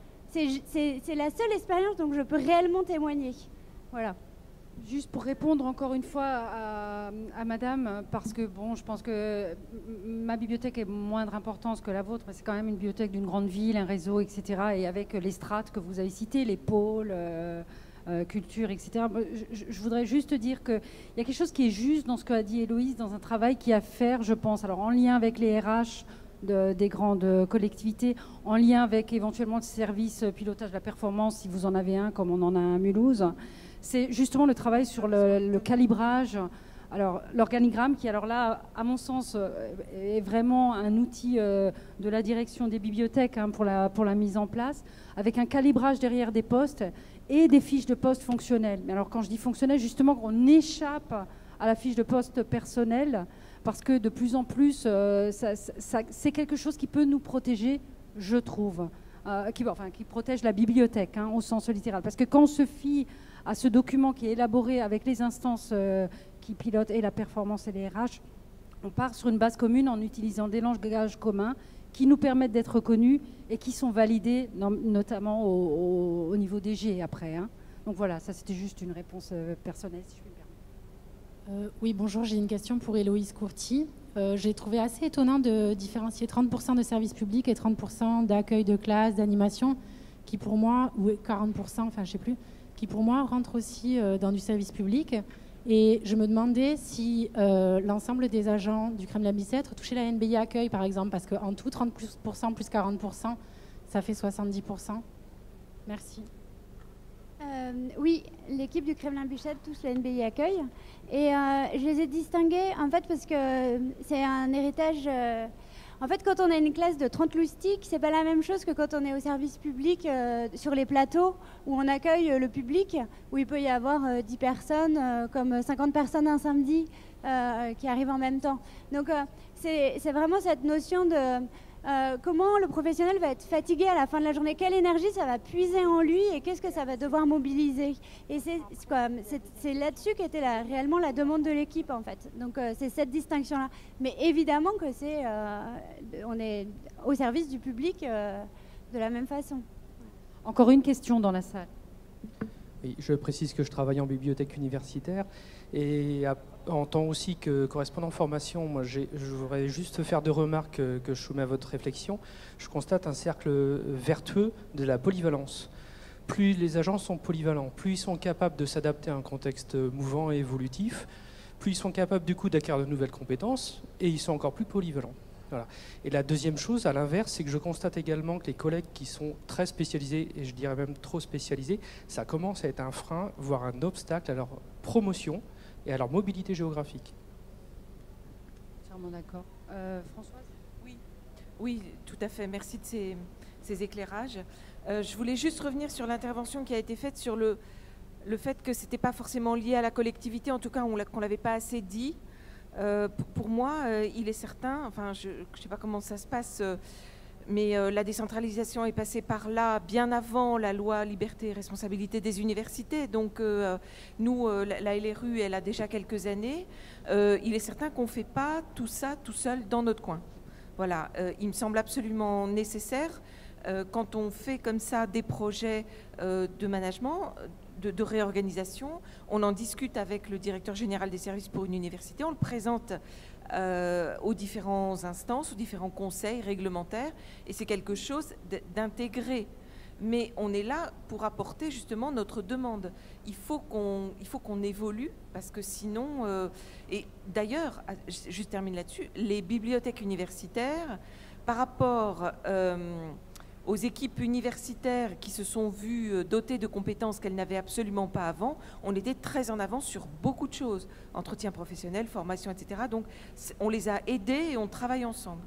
C'est la seule expérience dont je peux réellement témoigner. Voilà. Juste pour répondre encore une fois à, à madame, parce que bon, je pense que ma bibliothèque est moindre importance que la vôtre, c'est quand même une bibliothèque d'une grande ville, un réseau, et cetera. Et avec les strates que vous avez citées, les pôles... Euh, Euh, culture, et cetera. Je, je voudrais juste dire qu'il y a quelque chose qui est juste dans ce qu'a dit Héloïse, dans un travail qu'il y a à faire, je pense, alors en lien avec les R H de, des grandes collectivités, en lien avec éventuellement le service pilotage de la performance, si vous en avez un, comme on en a un à Mulhouse. C'est justement le travail sur le, le calibrage. Alors, l'organigramme qui, alors là, à mon sens, est vraiment un outil euh, de la direction des bibliothèques hein, pour, la, pour la mise en place, avec un calibrage derrière des postes et des fiches de poste fonctionnelles. Mais alors, quand je dis fonctionnelles, justement, on échappe à la fiche de poste personnelle, parce que de plus en plus, euh, ça, ça, c'est quelque chose qui peut nous protéger, je trouve, euh, qui, enfin, qui protège la bibliothèque, hein, au sens littéral. Parce que quand on se fie à ce document qui est élaboré avec les instances euh, qui pilotent et la performance et les R H, on part sur une base commune en utilisant des langages communs qui nous permettent d'être reconnus et qui sont validés, notamment au, au, au niveau des G après. Hein. Donc voilà, ça c'était juste une réponse euh, personnelle, si je puis me permettre. Euh, oui, bonjour, j'ai une question pour Héloïse Courty. Euh, j'ai trouvé assez étonnant de différencier trente pour cent de services publics et trente pour cent d'accueil de classe, d'animation, qui pour moi, ou quarante pour cent, enfin je ne sais plus, qui pour moi rentrent aussi euh, dans du service public. Et je me demandais si euh, l'ensemble des agents du Kremlin-Bicêtre touchaient la N B I Accueil, par exemple, parce qu'en tout, trente pour cent plus quarante pour cent, ça fait soixante-dix pour cent. Merci. Euh, oui, l'équipe du Kremlin-Bicêtre touche la N B I Accueil. Et euh, je les ai distingués, en fait, parce que c'est un héritage... Euh, en fait, quand on a une classe de trente loustiques, c'est pas la même chose que quand on est au service public euh, sur les plateaux où on accueille euh, le public, où il peut y avoir euh, dix personnes, euh, comme cinquante personnes un samedi euh, qui arrivent en même temps. Donc, euh, c'est, c'est vraiment cette notion de euh, comment le professionnel va être fatigué à la fin de la journée, quelle énergie ça va puiser en lui et qu'est-ce que ça va devoir mobiliser. Et c'est, c'est, quoi, c'est, c'est là-dessus qu'était la, réellement la demande de l'équipe, en fait. Donc, euh, c'est cette distinction-là. Mais évidemment que c'est, euh, on est au service du public euh, de la même façon. Encore une question dans la salle. Oui, je précise que je travaille en bibliothèque universitaire et à, en tant aussi que correspondant formation, moi j'ai, je voudrais juste faire deux remarques que, que je soumets à votre réflexion. Je constate un cercle vertueux de la polyvalence. Plus les agents sont polyvalents, plus ils sont capables de s'adapter à un contexte mouvant et évolutif, plus ils sont capables du coup d'acquérir de nouvelles compétences et ils sont encore plus polyvalents. Voilà. Et la deuxième chose, à l'inverse, c'est que je constate également que les collègues qui sont très spécialisés, et je dirais même trop spécialisés, ça commence à être un frein, voire un obstacle à leur promotion et à leur mobilité géographique. Entièrement d'accord. Euh, Françoise ? Oui, oui, tout à fait. Merci de ces, ces éclairages. Euh, je voulais juste revenir sur l'intervention qui a été faite sur le, le fait que ce n'était pas forcément lié à la collectivité, en tout cas on l'a, qu'on ne l'avait pas assez dit. Euh, pour moi, euh, il est certain, enfin, je ne sais pas comment ça se passe, euh, mais euh, la décentralisation est passée par là bien avant la loi liberté et responsabilité des universités. Donc, euh, nous, euh, la, la L R U, elle a déjà quelques années. Euh, il est certain qu'on ne fait pas tout ça tout seul dans notre coin. Voilà, euh, il me semble absolument nécessaire, euh, quand on fait comme ça des projets euh, de management, De, de réorganisation, on en discute avec le directeur général des services pour une université, on le présente euh, aux différentes instances, aux différents conseils réglementaires, et c'est quelque chose d'intégré. Mais on est là pour apporter justement notre demande. Il faut qu'on, il faut qu'on évolue, parce que sinon... Euh, et d'ailleurs, je termine là-dessus, les bibliothèques universitaires, par rapport... Euh, aux équipes universitaires qui se sont vues dotées de compétences qu'elles n'avaient absolument pas avant, on était très en avance sur beaucoup de choses, entretien professionnel, formation, et cetera. Donc, on les a aidés et on travaille ensemble.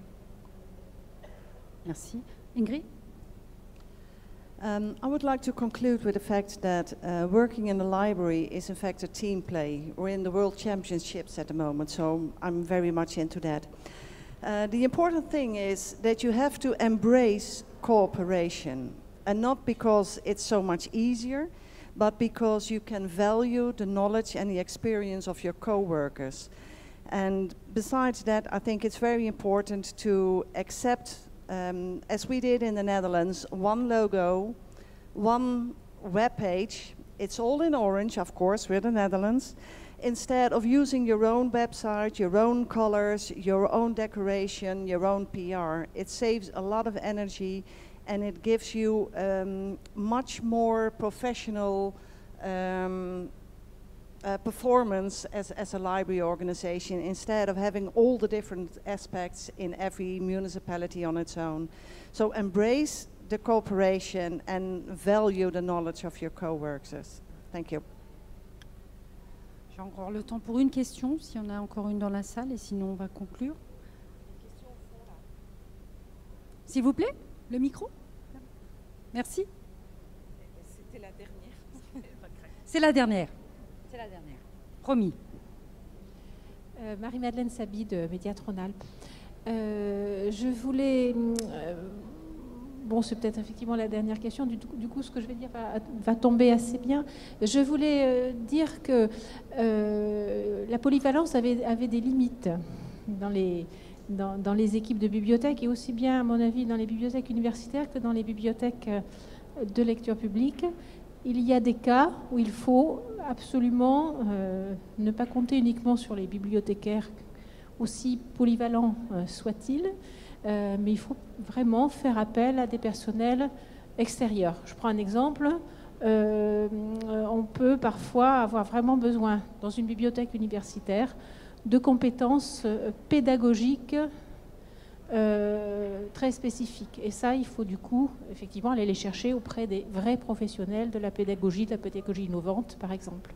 Merci. Ingrid ? Um, I would like to conclude with the fact that uh, working in the library is in fact a team play. We're in the World Championships at the moment, so I'm very much into that. Uh, the important thing is that you have to embrace cooperation, and not because it's so much easier, but because you can value the knowledge and the experience of your co-workers. And besides that, I think it's very important to accept, um, as we did in the Netherlands, one logo, one web page. It's all in orange, of course, we're the Netherlands. Instead of using your own website, your own colors, your own decoration, your own P R, it saves a lot of energy and it gives you um, much more professional um, uh, performance as, as a library organization, instead of having all the different aspects in every municipality on its own. So embrace the cooperation and value the knowledge of your co-workers. Thank you. J'ai encore le temps pour une question, s'il y en a encore une dans la salle, et sinon on va conclure. S'il vous plaît, le micro. Merci. C'était la dernière. C'est la dernière. C'est la dernière. Promis. Euh, Marie-Madeleine Sabi de Médiatron-Alpes. Euh, je voulais... Euh, Bon, c'est peut-être effectivement la dernière question. Du, du coup, ce que je vais dire va, va tomber assez bien. Je voulais euh, dire que euh, la polyvalence avait, avait des limites dans les, dans, dans les équipes de bibliothèques, et aussi bien, à mon avis, dans les bibliothèques universitaires que dans les bibliothèques de lecture publique. il y a des cas où il faut absolument euh, ne pas compter uniquement sur les bibliothécaires, aussi polyvalents euh, soient-ils, euh, mais il faut vraiment faire appel à des personnels extérieurs. Je prends un exemple. Euh, on peut parfois avoir vraiment besoin, dans une bibliothèque universitaire, de compétences pédagogiques euh, très spécifiques. Et ça, il faut du coup, effectivement, aller les chercher auprès des vrais professionnels de la pédagogie, de la pédagogie innovante, par exemple.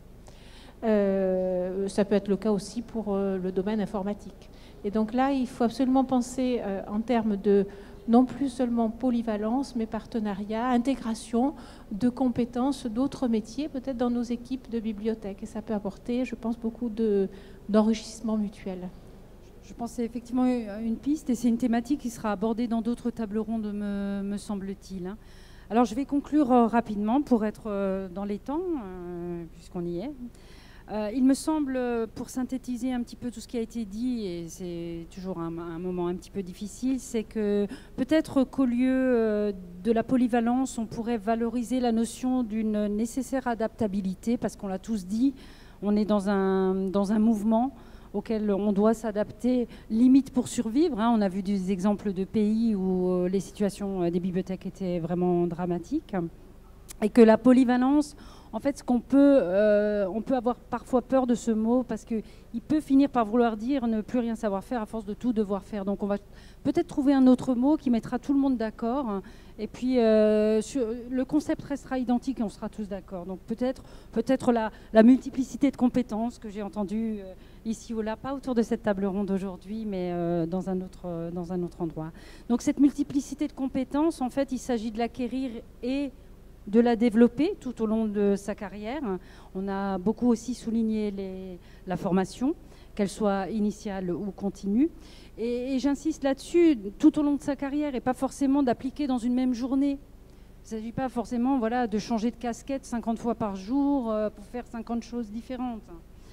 Euh, ça peut être le cas aussi pour euh, le domaine informatique. Et donc là, il faut absolument penser euh, en termes de non plus seulement polyvalence, mais partenariat, intégration de compétences d'autres métiers, peut-être dans nos équipes de bibliothèque. Et ça peut apporter, je pense, beaucoup de, d'enrichissement mutuel. Je pense que c'est effectivement une piste et c'est une thématique qui sera abordée dans d'autres tables rondes, me, me semble-t-il. Alors je vais conclure rapidement pour être dans les temps, euh, puisqu'on y est. Euh, il me semble, pour synthétiser un petit peu tout ce qui a été dit, et c'est toujours un, un moment un petit peu difficile, c'est que peut-être qu'au lieu de la polyvalence, on pourrait valoriser la notion d'une nécessaire adaptabilité, parce qu'on l'a tous dit, on est dans un, dans un mouvement auquel on doit s'adapter, limite pour survivre. Hein. On a vu des exemples de pays où les situations des bibliothèques étaient vraiment dramatiques, et que la polyvalence, en fait, ce qu'on peut, euh, on peut avoir parfois peur de ce mot parce qu'il peut finir par vouloir dire ne plus rien savoir faire à force de tout devoir faire. Donc on va peut-être trouver un autre mot qui mettra tout le monde d'accord. Et puis euh, sur, le concept restera identique et on sera tous d'accord. Donc peut-être, peut-être la, la multiplicité de compétences que j'ai entendue euh, ici ou là, pas autour de cette table ronde aujourd'hui, mais euh, dans un autre, euh, dans un autre endroit. Donc cette multiplicité de compétences, en fait, il s'agit de l'acquérir et de la développer tout au long de sa carrière. On a beaucoup aussi souligné les, la formation, qu'elle soit initiale ou continue. Et, et j'insiste là-dessus, tout au long de sa carrière, et pas forcément d'appliquer dans une même journée. Il ne s'agit pas forcément voilà, de changer de casquette cinquante fois par jour euh, pour faire cinquante choses différentes.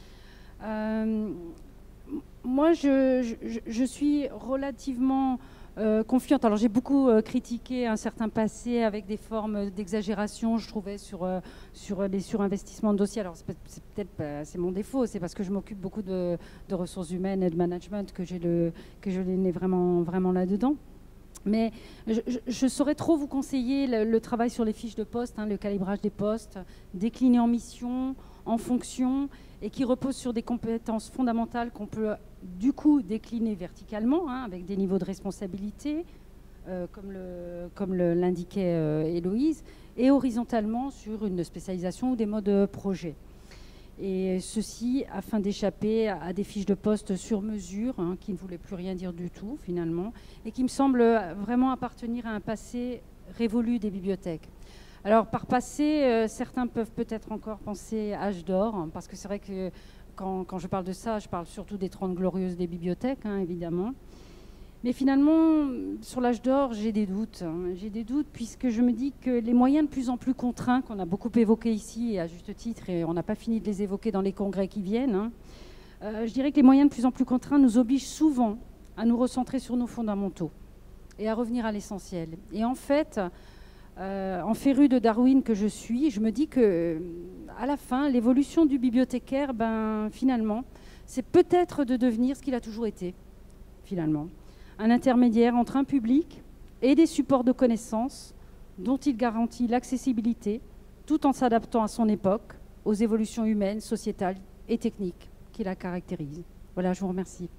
Euh, moi, je, je, je suis relativement... Euh, confiante. Alors j'ai beaucoup euh, critiqué un certain passé avec des formes d'exagération, je trouvais, sur, euh, sur les surinvestissements de dossiers. Alors c'est, c'est peut-être pas, c'est mon défaut, c'est parce que je m'occupe beaucoup de, de ressources humaines et de management que, j'ai le, que je l'ai vraiment, vraiment là-dedans. Mais je, je, je saurais trop vous conseiller le, le travail sur les fiches de poste, hein, le calibrage des postes, décliné en mission, en fonction, et qui repose sur des compétences fondamentales qu'on peut du coup décliner verticalement, hein, avec des niveaux de responsabilité, euh, comme, le, comme le, l'indiquait euh, Héloïse, et horizontalement sur une spécialisation ou des modes projet. Et ceci afin d'échapper à des fiches de poste sur mesure, hein, qui ne voulaient plus rien dire du tout finalement, et qui me semblent vraiment appartenir à un passé révolu des bibliothèques. Alors par passé, euh, certains peuvent peut-être encore penser âge d'or, hein, parce que c'est vrai que quand, quand je parle de ça, je parle surtout des trente glorieuses des bibliothèques, hein, évidemment. Mais finalement, sur l'âge d'or, j'ai des doutes. Hein. J'ai des doutes puisque je me dis que les moyens de plus en plus contraints, qu'on a beaucoup évoqués ici, et à juste titre, et on n'a pas fini de les évoquer dans les congrès qui viennent, hein, euh, je dirais que les moyens de plus en plus contraints nous obligent souvent à nous recentrer sur nos fondamentaux et à revenir à l'essentiel. Et en fait... Euh, en féru de Darwin que je suis, je me dis que, à la fin, l'évolution du bibliothécaire, ben, finalement, c'est peut-être de devenir ce qu'il a toujours été, finalement. Un intermédiaire entre un public et des supports de connaissances dont il garantit l'accessibilité, tout en s'adaptant à son époque, aux évolutions humaines, sociétales et techniques qui la caractérisent. Voilà, je vous remercie.